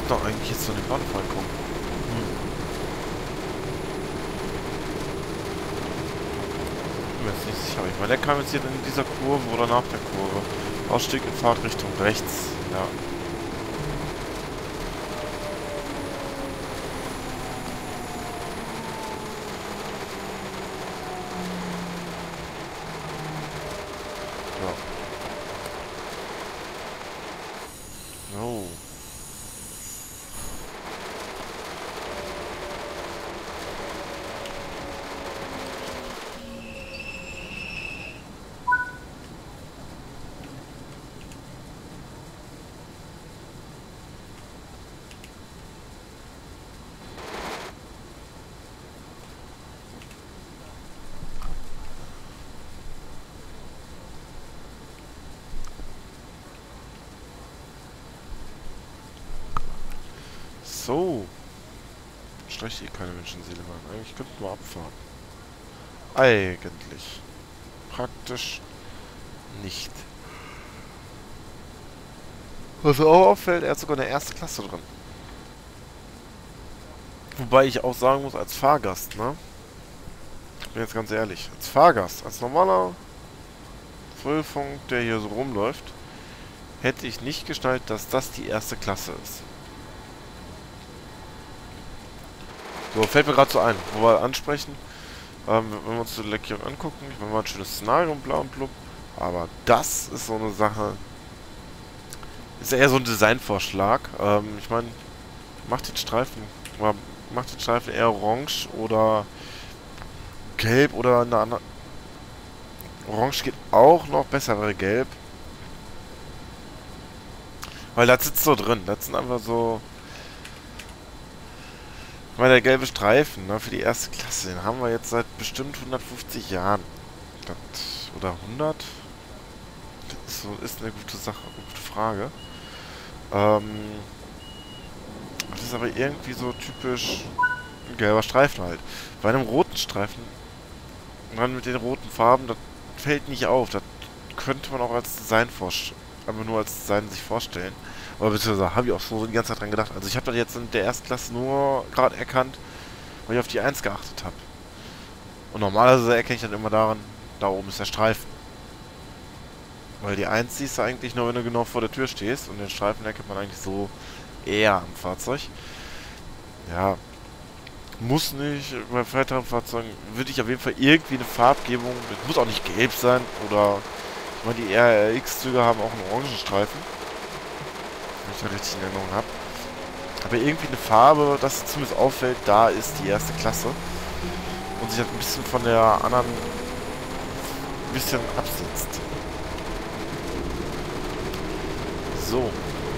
doch eigentlich jetzt zu dem Bahnhof kommen? Hm. Bin mir jetzt nicht sicher. Ich meine, der kam jetzt hier in dieser Kurve oder nach der Kurve. Ausstieg in Fahrtrichtung rechts. Ja. Oh. So. Streicht eh keine Menschenseele mehr. Eigentlich könnten wir abfahren. Eigentlich. Praktisch nicht. Was auch auffällt, er hat sogar eine erste Klasse drin. Wobei ich auch sagen muss, als Fahrgast, ne? Ich bin jetzt ganz ehrlich. Als Fahrgast, als normaler Vollfunk, der hier so rumläuft, hätte ich nicht geschnallt, dass das die erste Klasse ist. So, fällt mir gerade so ein, wo wir ansprechen, ähm, wenn wir uns die Lackierung angucken, ich meine, war ein schönes Szenario, bla und blub, aber das ist so eine Sache, ist eher so ein Designvorschlag, ähm, ich meine, macht den Streifen, oder macht den Streifen eher orange oder gelb oder eine andere, orange geht auch noch, bessere gelb, weil das sitzt so drin, das sind einfach so, weil der gelbe Streifen, ne, für die erste Klasse, den haben wir jetzt seit bestimmt hundertfünfzig Jahren. Das, oder hundert? Das ist, so, ist eine gute Sache, eine gute Frage. Ähm, das ist aber irgendwie so typisch ein gelber Streifen halt. Bei einem roten Streifen, dann mit den roten Farben, das fällt nicht auf. Das könnte man auch als Design vorstellen. Aber nur als Design sich vorstellen. Oder beziehungsweise habe ich auch so die ganze Zeit dran gedacht. Also ich habe das jetzt in der ersten Klasse nur gerade erkannt, weil ich auf die eins geachtet habe. Und normalerweise erkenne ich dann immer daran, da oben ist der Streifen. Weil die eins siehst du eigentlich nur, wenn du genau vor der Tür stehst. Und den Streifen erkennt man eigentlich so eher am Fahrzeug. Ja, muss nicht. Bei weiteren Fahrzeugen würde ich auf jeden Fall irgendwie eine Farbgebung, es muss auch nicht gelb sein. Oder, ich meine, die R R X-Züge haben auch einen orangen Streifen. Wenn ich da richtig in Erinnerung habe. Aber irgendwie eine Farbe, das zumindest auffällt, da ist die erste Klasse. Und sich halt ein bisschen von der anderen ein bisschen absetzt. So.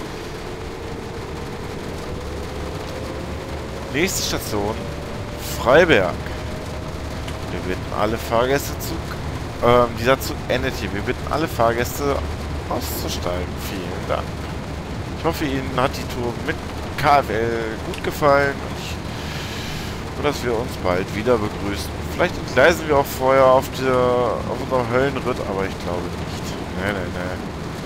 Nächste Station, Freiberg. Wir bitten alle Fahrgäste zu... Ähm, dieser Zug endet hier. Wir bitten alle Fahrgäste auszusteigen. Vielen Dank. Ich hoffe, Ihnen hat die Tour mit K F L gut gefallen und, ich, und dass wir uns bald wieder begrüßen. Vielleicht entgleisen wir auch vorher auf, der, auf unserem Höllenritt, aber ich glaube nicht. Nee, nee, nee.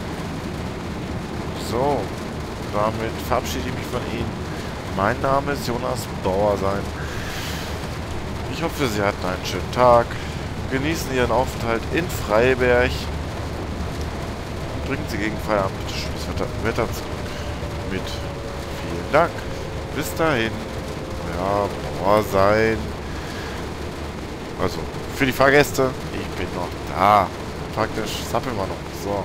So, damit verabschiede ich mich von Ihnen. Mein Name ist Jonas Bauersein. Ich hoffe, Sie hatten einen schönen Tag. Genießen Ihren Aufenthalt in Freiberg. Und bringen Sie gegen Feierabend bitte schönes Wetter, Wetter zurück. Mit vielen Dank. Bis dahin. Ja, Bauersein. Also, für die Fahrgäste, ich bin noch da. Praktisch zappeln wir noch. So.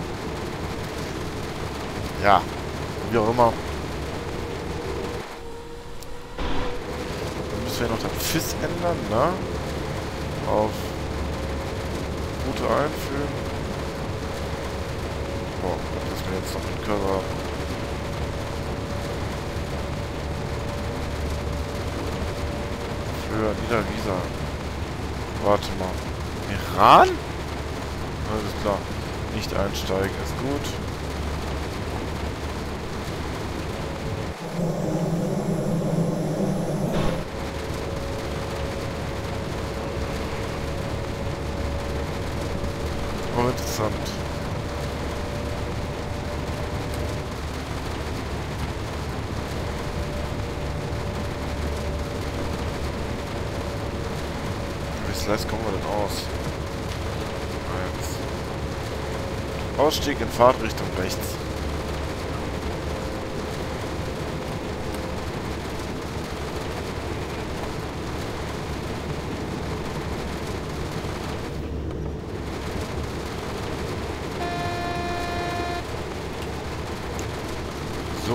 Ja, wie auch immer. Dann müssen wir noch das F I S ändern, ne? Auf Route einfügen. Boah, das ist mir jetzt noch mit Cursor. Für Niederwieser. Warte mal. Iran? Alles klar. Nicht einsteigen ist gut. Oh, interessant. Gleis kommen wir denn aus? Eins. Ausstieg in Fahrtrichtung rechts. So.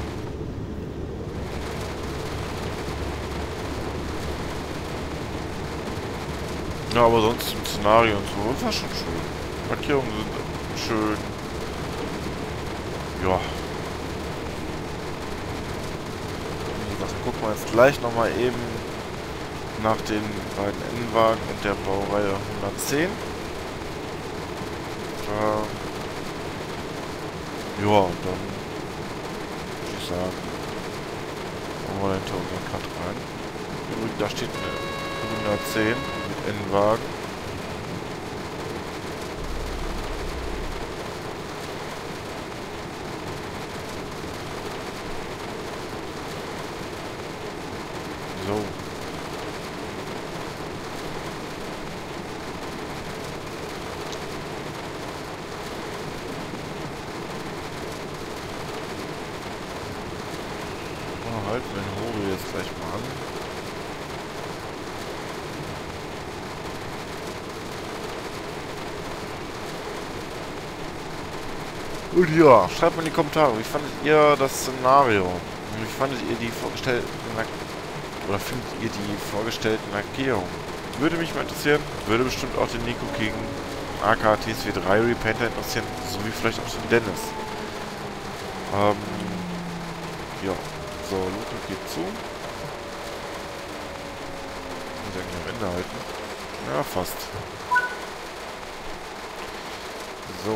Ja, aber sonst im Szenario und so, das war schon schön. Markierungen sind schön. Ja. Wie gesagt, gucken wir jetzt gleich nochmal eben nach den beiden N-Wagen und der Baureihe hundertzehn. Da, ja, dann würde ich sagen, machen wir hinter unseren Cut rein. Übrigens, da steht eine hundertzehn mit N-Wagen. So. Oh, halten wir den Hobel jetzt gleich mal an. Und ja, schreibt mal in die Kommentare, wie fandet ihr das Szenario? Und wie fandet ihr die vorgestellten Lack oder findet ihr die vorgestellten Lackierungen? Würde mich mal interessieren, würde bestimmt auch den Nico gegen A K T S W drei Repainter interessieren, sowie vielleicht auch den Dennis. Ähm, ja, so, Luke geht zu. Muss ich eigentlich am Ende halten? Ja, fast. So.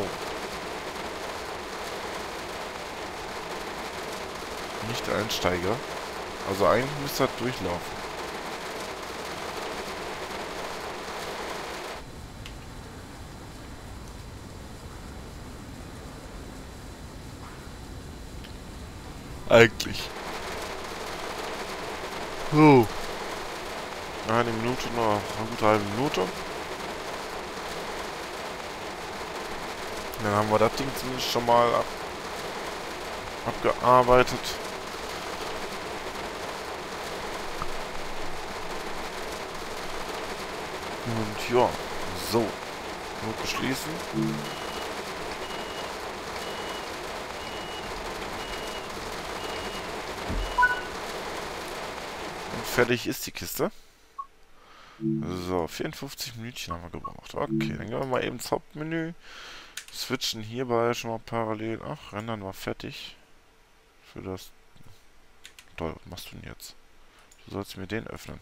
Nicht Einsteiger. Also eigentlich müsste das durchlaufen. Eigentlich. So. Eine Minute noch. Eine gute halbe Minute. Dann haben wir das Ding zumindest schon mal ab abgearbeitet. Und ja, so. Luke schließen. Und fertig ist die Kiste. So, vierundfünfzig Minütchen haben wir gebraucht. Okay, dann gehen wir mal eben ins Hauptmenü. Switchen hierbei schon mal parallel. Ach, Rendern war fertig. Für das... Toll, was machst du denn jetzt? Du sollst mir den öffnen.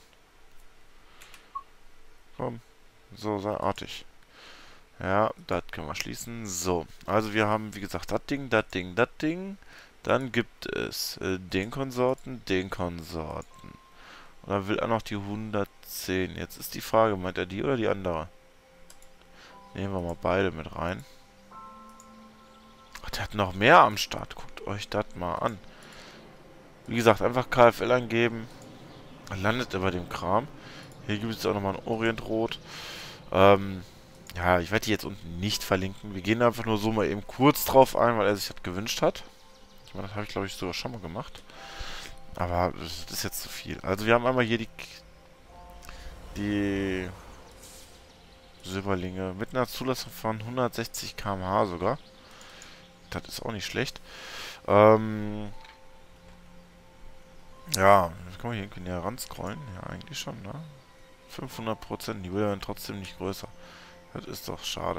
Komm. So, sei artig. Ja, das können wir schließen. So, also wir haben, wie gesagt, das Ding, das Ding, das Ding. Dann gibt es äh, den Konsorten, den Konsorten. Und dann will er noch die hundertzehn. Jetzt ist die Frage, meint er die oder die andere? Nehmen wir mal beide mit rein. Ach, der hat noch mehr am Start. Guckt euch das mal an. Wie gesagt, einfach K F L eingeben. Dann landet er bei dem Kram. Hier gibt es auch nochmal ein Orientrot. Ähm, ja, ich werde die jetzt unten nicht verlinken. Wir gehen einfach nur so mal eben kurz drauf ein, weil er sich das gewünscht hat. Ich meine, das habe ich glaube ich sogar schon mal gemacht. Aber das ist jetzt zu viel. Also wir haben einmal hier die, die Silberlinge mit einer Zulassung von hundertsechzig Kilometer pro Stunde sogar. Das ist auch nicht schlecht. Ähm, ja, jetzt kann man hier irgendwie näher ran scrollen. Ja, eigentlich schon, ne? fünfhundert Prozent, die wird dann trotzdem nicht größer. Das ist doch schade.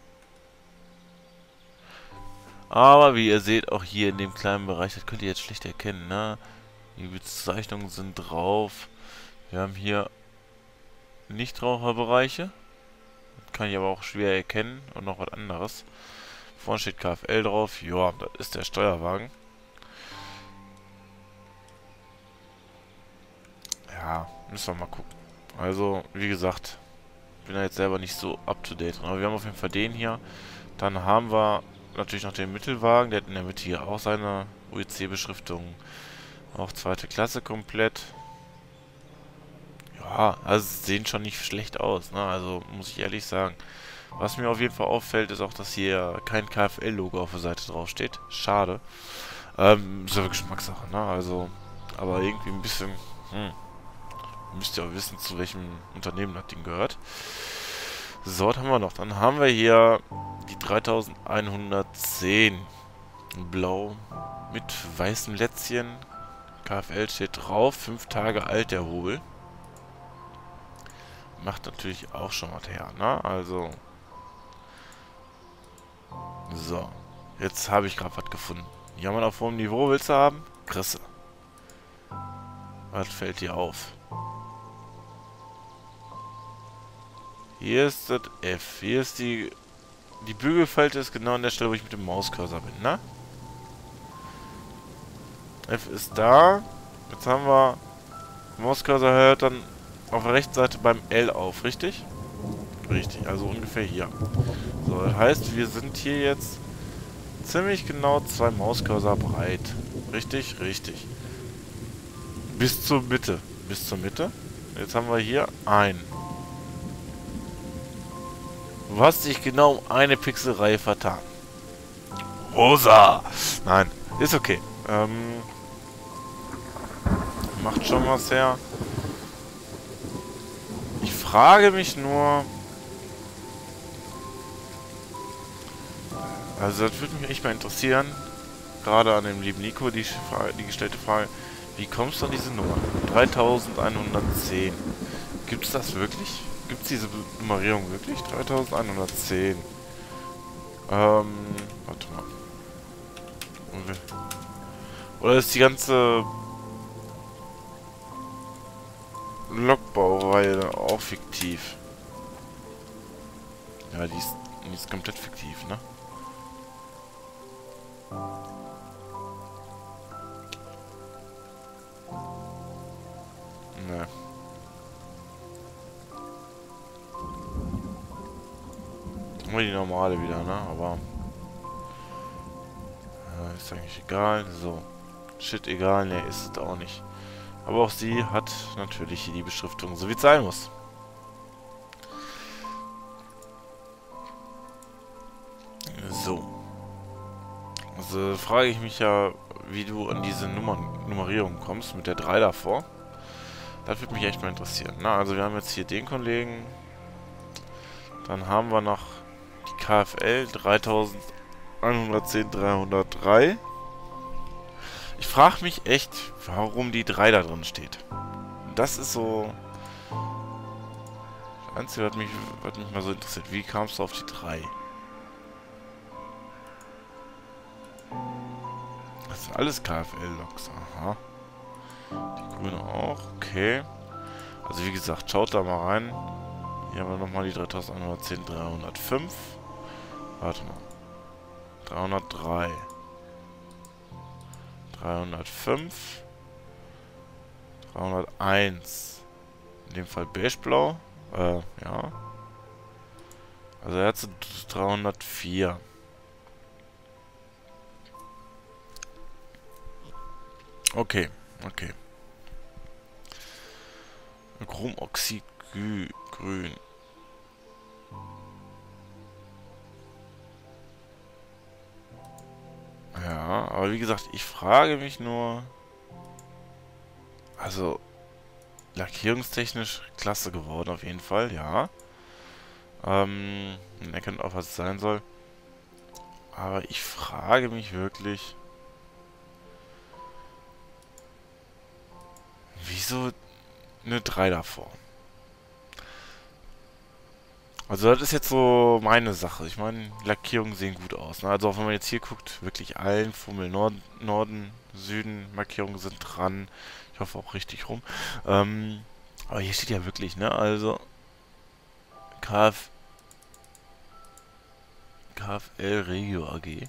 Aber wie ihr seht, auch hier in dem kleinen Bereich, das könnt ihr jetzt schlecht erkennen, ne? Die Bezeichnungen sind drauf. Wir haben hier Nichtraucherbereiche. Das kann ich aber auch schwer erkennen. Und noch was anderes. Vorne steht K F L drauf. Ja, das ist der Steuerwagen. Ja, müssen wir mal gucken. Also, wie gesagt, bin da jetzt selber nicht so up to date. Aber wir haben auf jeden Fall den hier. Dann haben wir natürlich noch den Mittelwagen. Der hat in der Mitte hier auch seine U E C-Beschriftung. Auch zweite Klasse komplett. Ja, Ja, also sie sehen schon nicht schlecht aus, ne? Also muss ich ehrlich sagen. Was mir auf jeden Fall auffällt, ist auch, dass hier kein K F L-Logo auf der Seite draufsteht. Schade. Ähm, ist aber Geschmackssache, ne? Also, aber irgendwie ein bisschen, hm, müsst ihr auch wissen, zu welchem Unternehmen das Ding gehört. So, was haben wir noch? Dann haben wir hier die dreitausendeinhundertzehn. Blau mit weißem Lätzchen. K F L steht drauf. Fünf Tage alt der Hobel. Macht natürlich auch schon was her, ne? Also. So. Jetzt habe ich gerade was gefunden. Hier haben wir auf hohem Niveau. Willst du haben? Krisse. Was fällt dir auf? Hier ist das F. Hier ist die... Die Bügelfalte ist genau an der Stelle, wo ich mit dem Mauscursor bin, ne? F ist da. Jetzt haben wir... Mauscursor hört dann auf der rechten Seite beim L auf, richtig? Richtig, also ungefähr hier. So, das heißt, wir sind hier jetzt ziemlich genau zwei Mauscursor breit. Richtig? Richtig. Bis zur Mitte. Bis zur Mitte. Jetzt haben wir hier ein. Du hast dich genau um eine Pixelreihe vertan. Rosa! Nein, ist okay. Ähm, macht schon was her. Ich frage mich nur... Also das würde mich echt mal interessieren. Gerade an dem lieben Nico, die, die gestellte Frage. Wie kommst du an diese Nummer? dreitausendeinhundertzehn. Gibt es das wirklich? Gibt es diese Nummerierung wirklich? dreitausendeinhundertzehn. Ähm, warte mal. Oder ist die ganze Lokbaureihe auch fiktiv? Ja, die ist, die ist komplett fiktiv, ne? Ne. Nur die normale wieder, ne? Aber... Äh, ist eigentlich egal. So. Shit, egal. Ne, ist es auch nicht. Aber auch sie hat natürlich die Beschriftung, so wie es sein muss. So. Also frage ich mich ja, wie du an diese Nummern Nummerierung kommst, mit der drei davor. Das würde mich echt mal interessieren. Na, also wir haben jetzt hier den Kollegen. Dann haben wir noch die K F L dreitausendeinhundertzehn dreihundertdrei. Ich frage mich echt, warum die drei da drin steht. Das ist so... Das Einzige, was mich, was mich mal so interessiert. Wie kamst du auf die drei? Das sind alles K F L-Loks. Aha. Die grüne auch. Okay. Also wie gesagt, schaut da mal rein. Hier haben wir nochmal die dreitausendeinhundertzehn dreihundertfünf. Warte mal. dreihundertdrei. dreihundertfünf. dreihunderteins. In dem Fall beigeblau. Äh, ja. Also er hat so dreihundertvier. Okay, okay. Chromoxid grün. Ja, aber wie gesagt, ich frage mich nur... Also, lackierungstechnisch klasse geworden auf jeden Fall, ja. Ähm, man erkennt auch, was es sein soll. Aber ich frage mich wirklich... Wieso eine drei davor? Also das ist jetzt so meine Sache. Ich meine, Lackierungen sehen gut aus. Ne? Also auch wenn man jetzt hier guckt, wirklich allen Fummel Nord Norden, Süden, Markierungen sind dran. Ich hoffe auch richtig rum. Ähm, aber hier steht ja wirklich, ne? Also K F K F L Regio A G.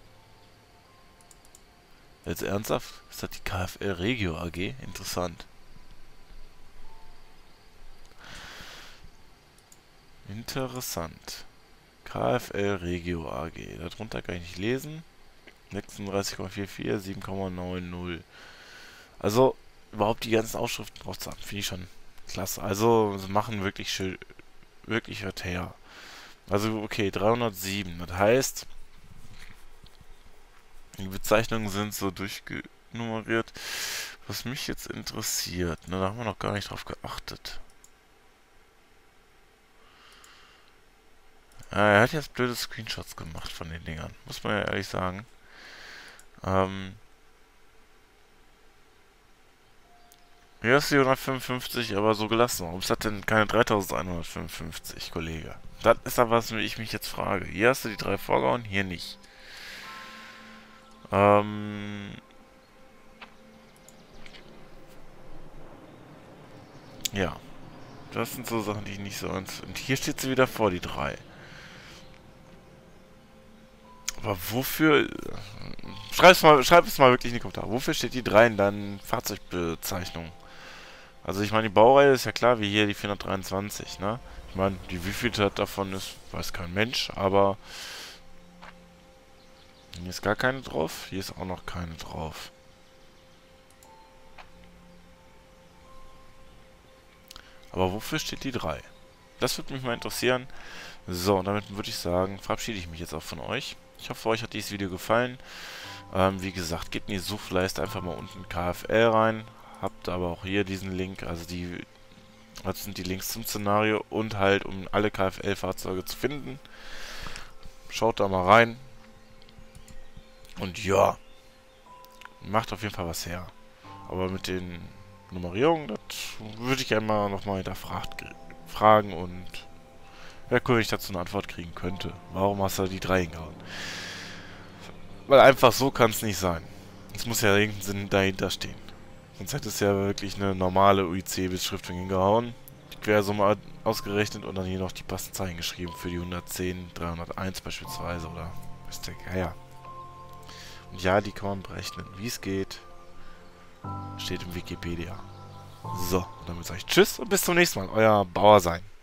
Jetzt ernsthaft? Ist das die K F L Regio A G? Interessant. Interessant. K F L Regio A G. Darunter kann ich nicht lesen. sechsunddreißig Komma vierundvierzig, sieben Komma neunzig. Also, überhaupt die ganzen Ausschriften drauf zu haben, finde ich schon Klasse. Also, sie machen wirklich schön, wirklich was her. Also, okay, dreihundertsieben. Das heißt, die Bezeichnungen sind so durchgenummeriert. Was mich jetzt interessiert, ne, da haben wir noch gar nicht drauf geachtet. Ja, er hat jetzt blöde Screenshots gemacht von den Dingern, muss man ja ehrlich sagen. Ähm, hier ist die hundertfünfundfünfzig aber so gelassen. Warum ist das denn keine dreitausendeinhundertfünfundfünfzig, Kollege? Das ist aber, was ich mich jetzt frage. Hier hast du die drei vorgehauen, hier nicht. Ähm... Ja. Das sind so Sachen, die ich nicht so... Und hier steht sie wieder vor, die drei. Aber wofür... Schreib es mal, schreib es mal wirklich in die Kommentare. Wofür steht die drei in deinen Fahrzeugbezeichnungen? Also ich meine, die Baureihe ist ja klar, wie hier die vierhundertdreiundzwanzig, ne? Ich meine, die wievielte davon ist, weiß kein Mensch, aber... Hier ist gar keine drauf, hier ist auch noch keine drauf. Aber wofür steht die drei? Das würde mich mal interessieren. So, und damit würde ich sagen, verabschiede ich mich jetzt auch von euch. Ich hoffe, euch hat dieses Video gefallen. Ähm, wie gesagt, gebt in die Suchleiste einfach mal unten K F L rein. Habt aber auch hier diesen Link, also die, das sind die Links zum Szenario und halt, um alle K F L-Fahrzeuge zu finden. Schaut da mal rein. Und ja, macht auf jeden Fall was her. Aber mit den Nummerierungen, das würde ich gerne mal nochmal hinterfragt fragen und wäre cool, wenn ich dazu eine Antwort kriegen könnte. Warum hast du die drei hingehauen? Weil einfach so kann es nicht sein. Es muss ja irgendein Sinn dahinter stehen. Sonst hätte es ja wirklich eine normale U I C-Beschriftung hingehauen. Die Quersumme ausgerechnet und dann hier noch die passenden Zeichen geschrieben für die hundertzehn, dreihunderteins beispielsweise oder was der Geier. Und ja, die kann man berechnen. Wie es geht, steht im Wikipedia. So, damit sage ich Tschüss und bis zum nächsten Mal. Euer Bauer sein.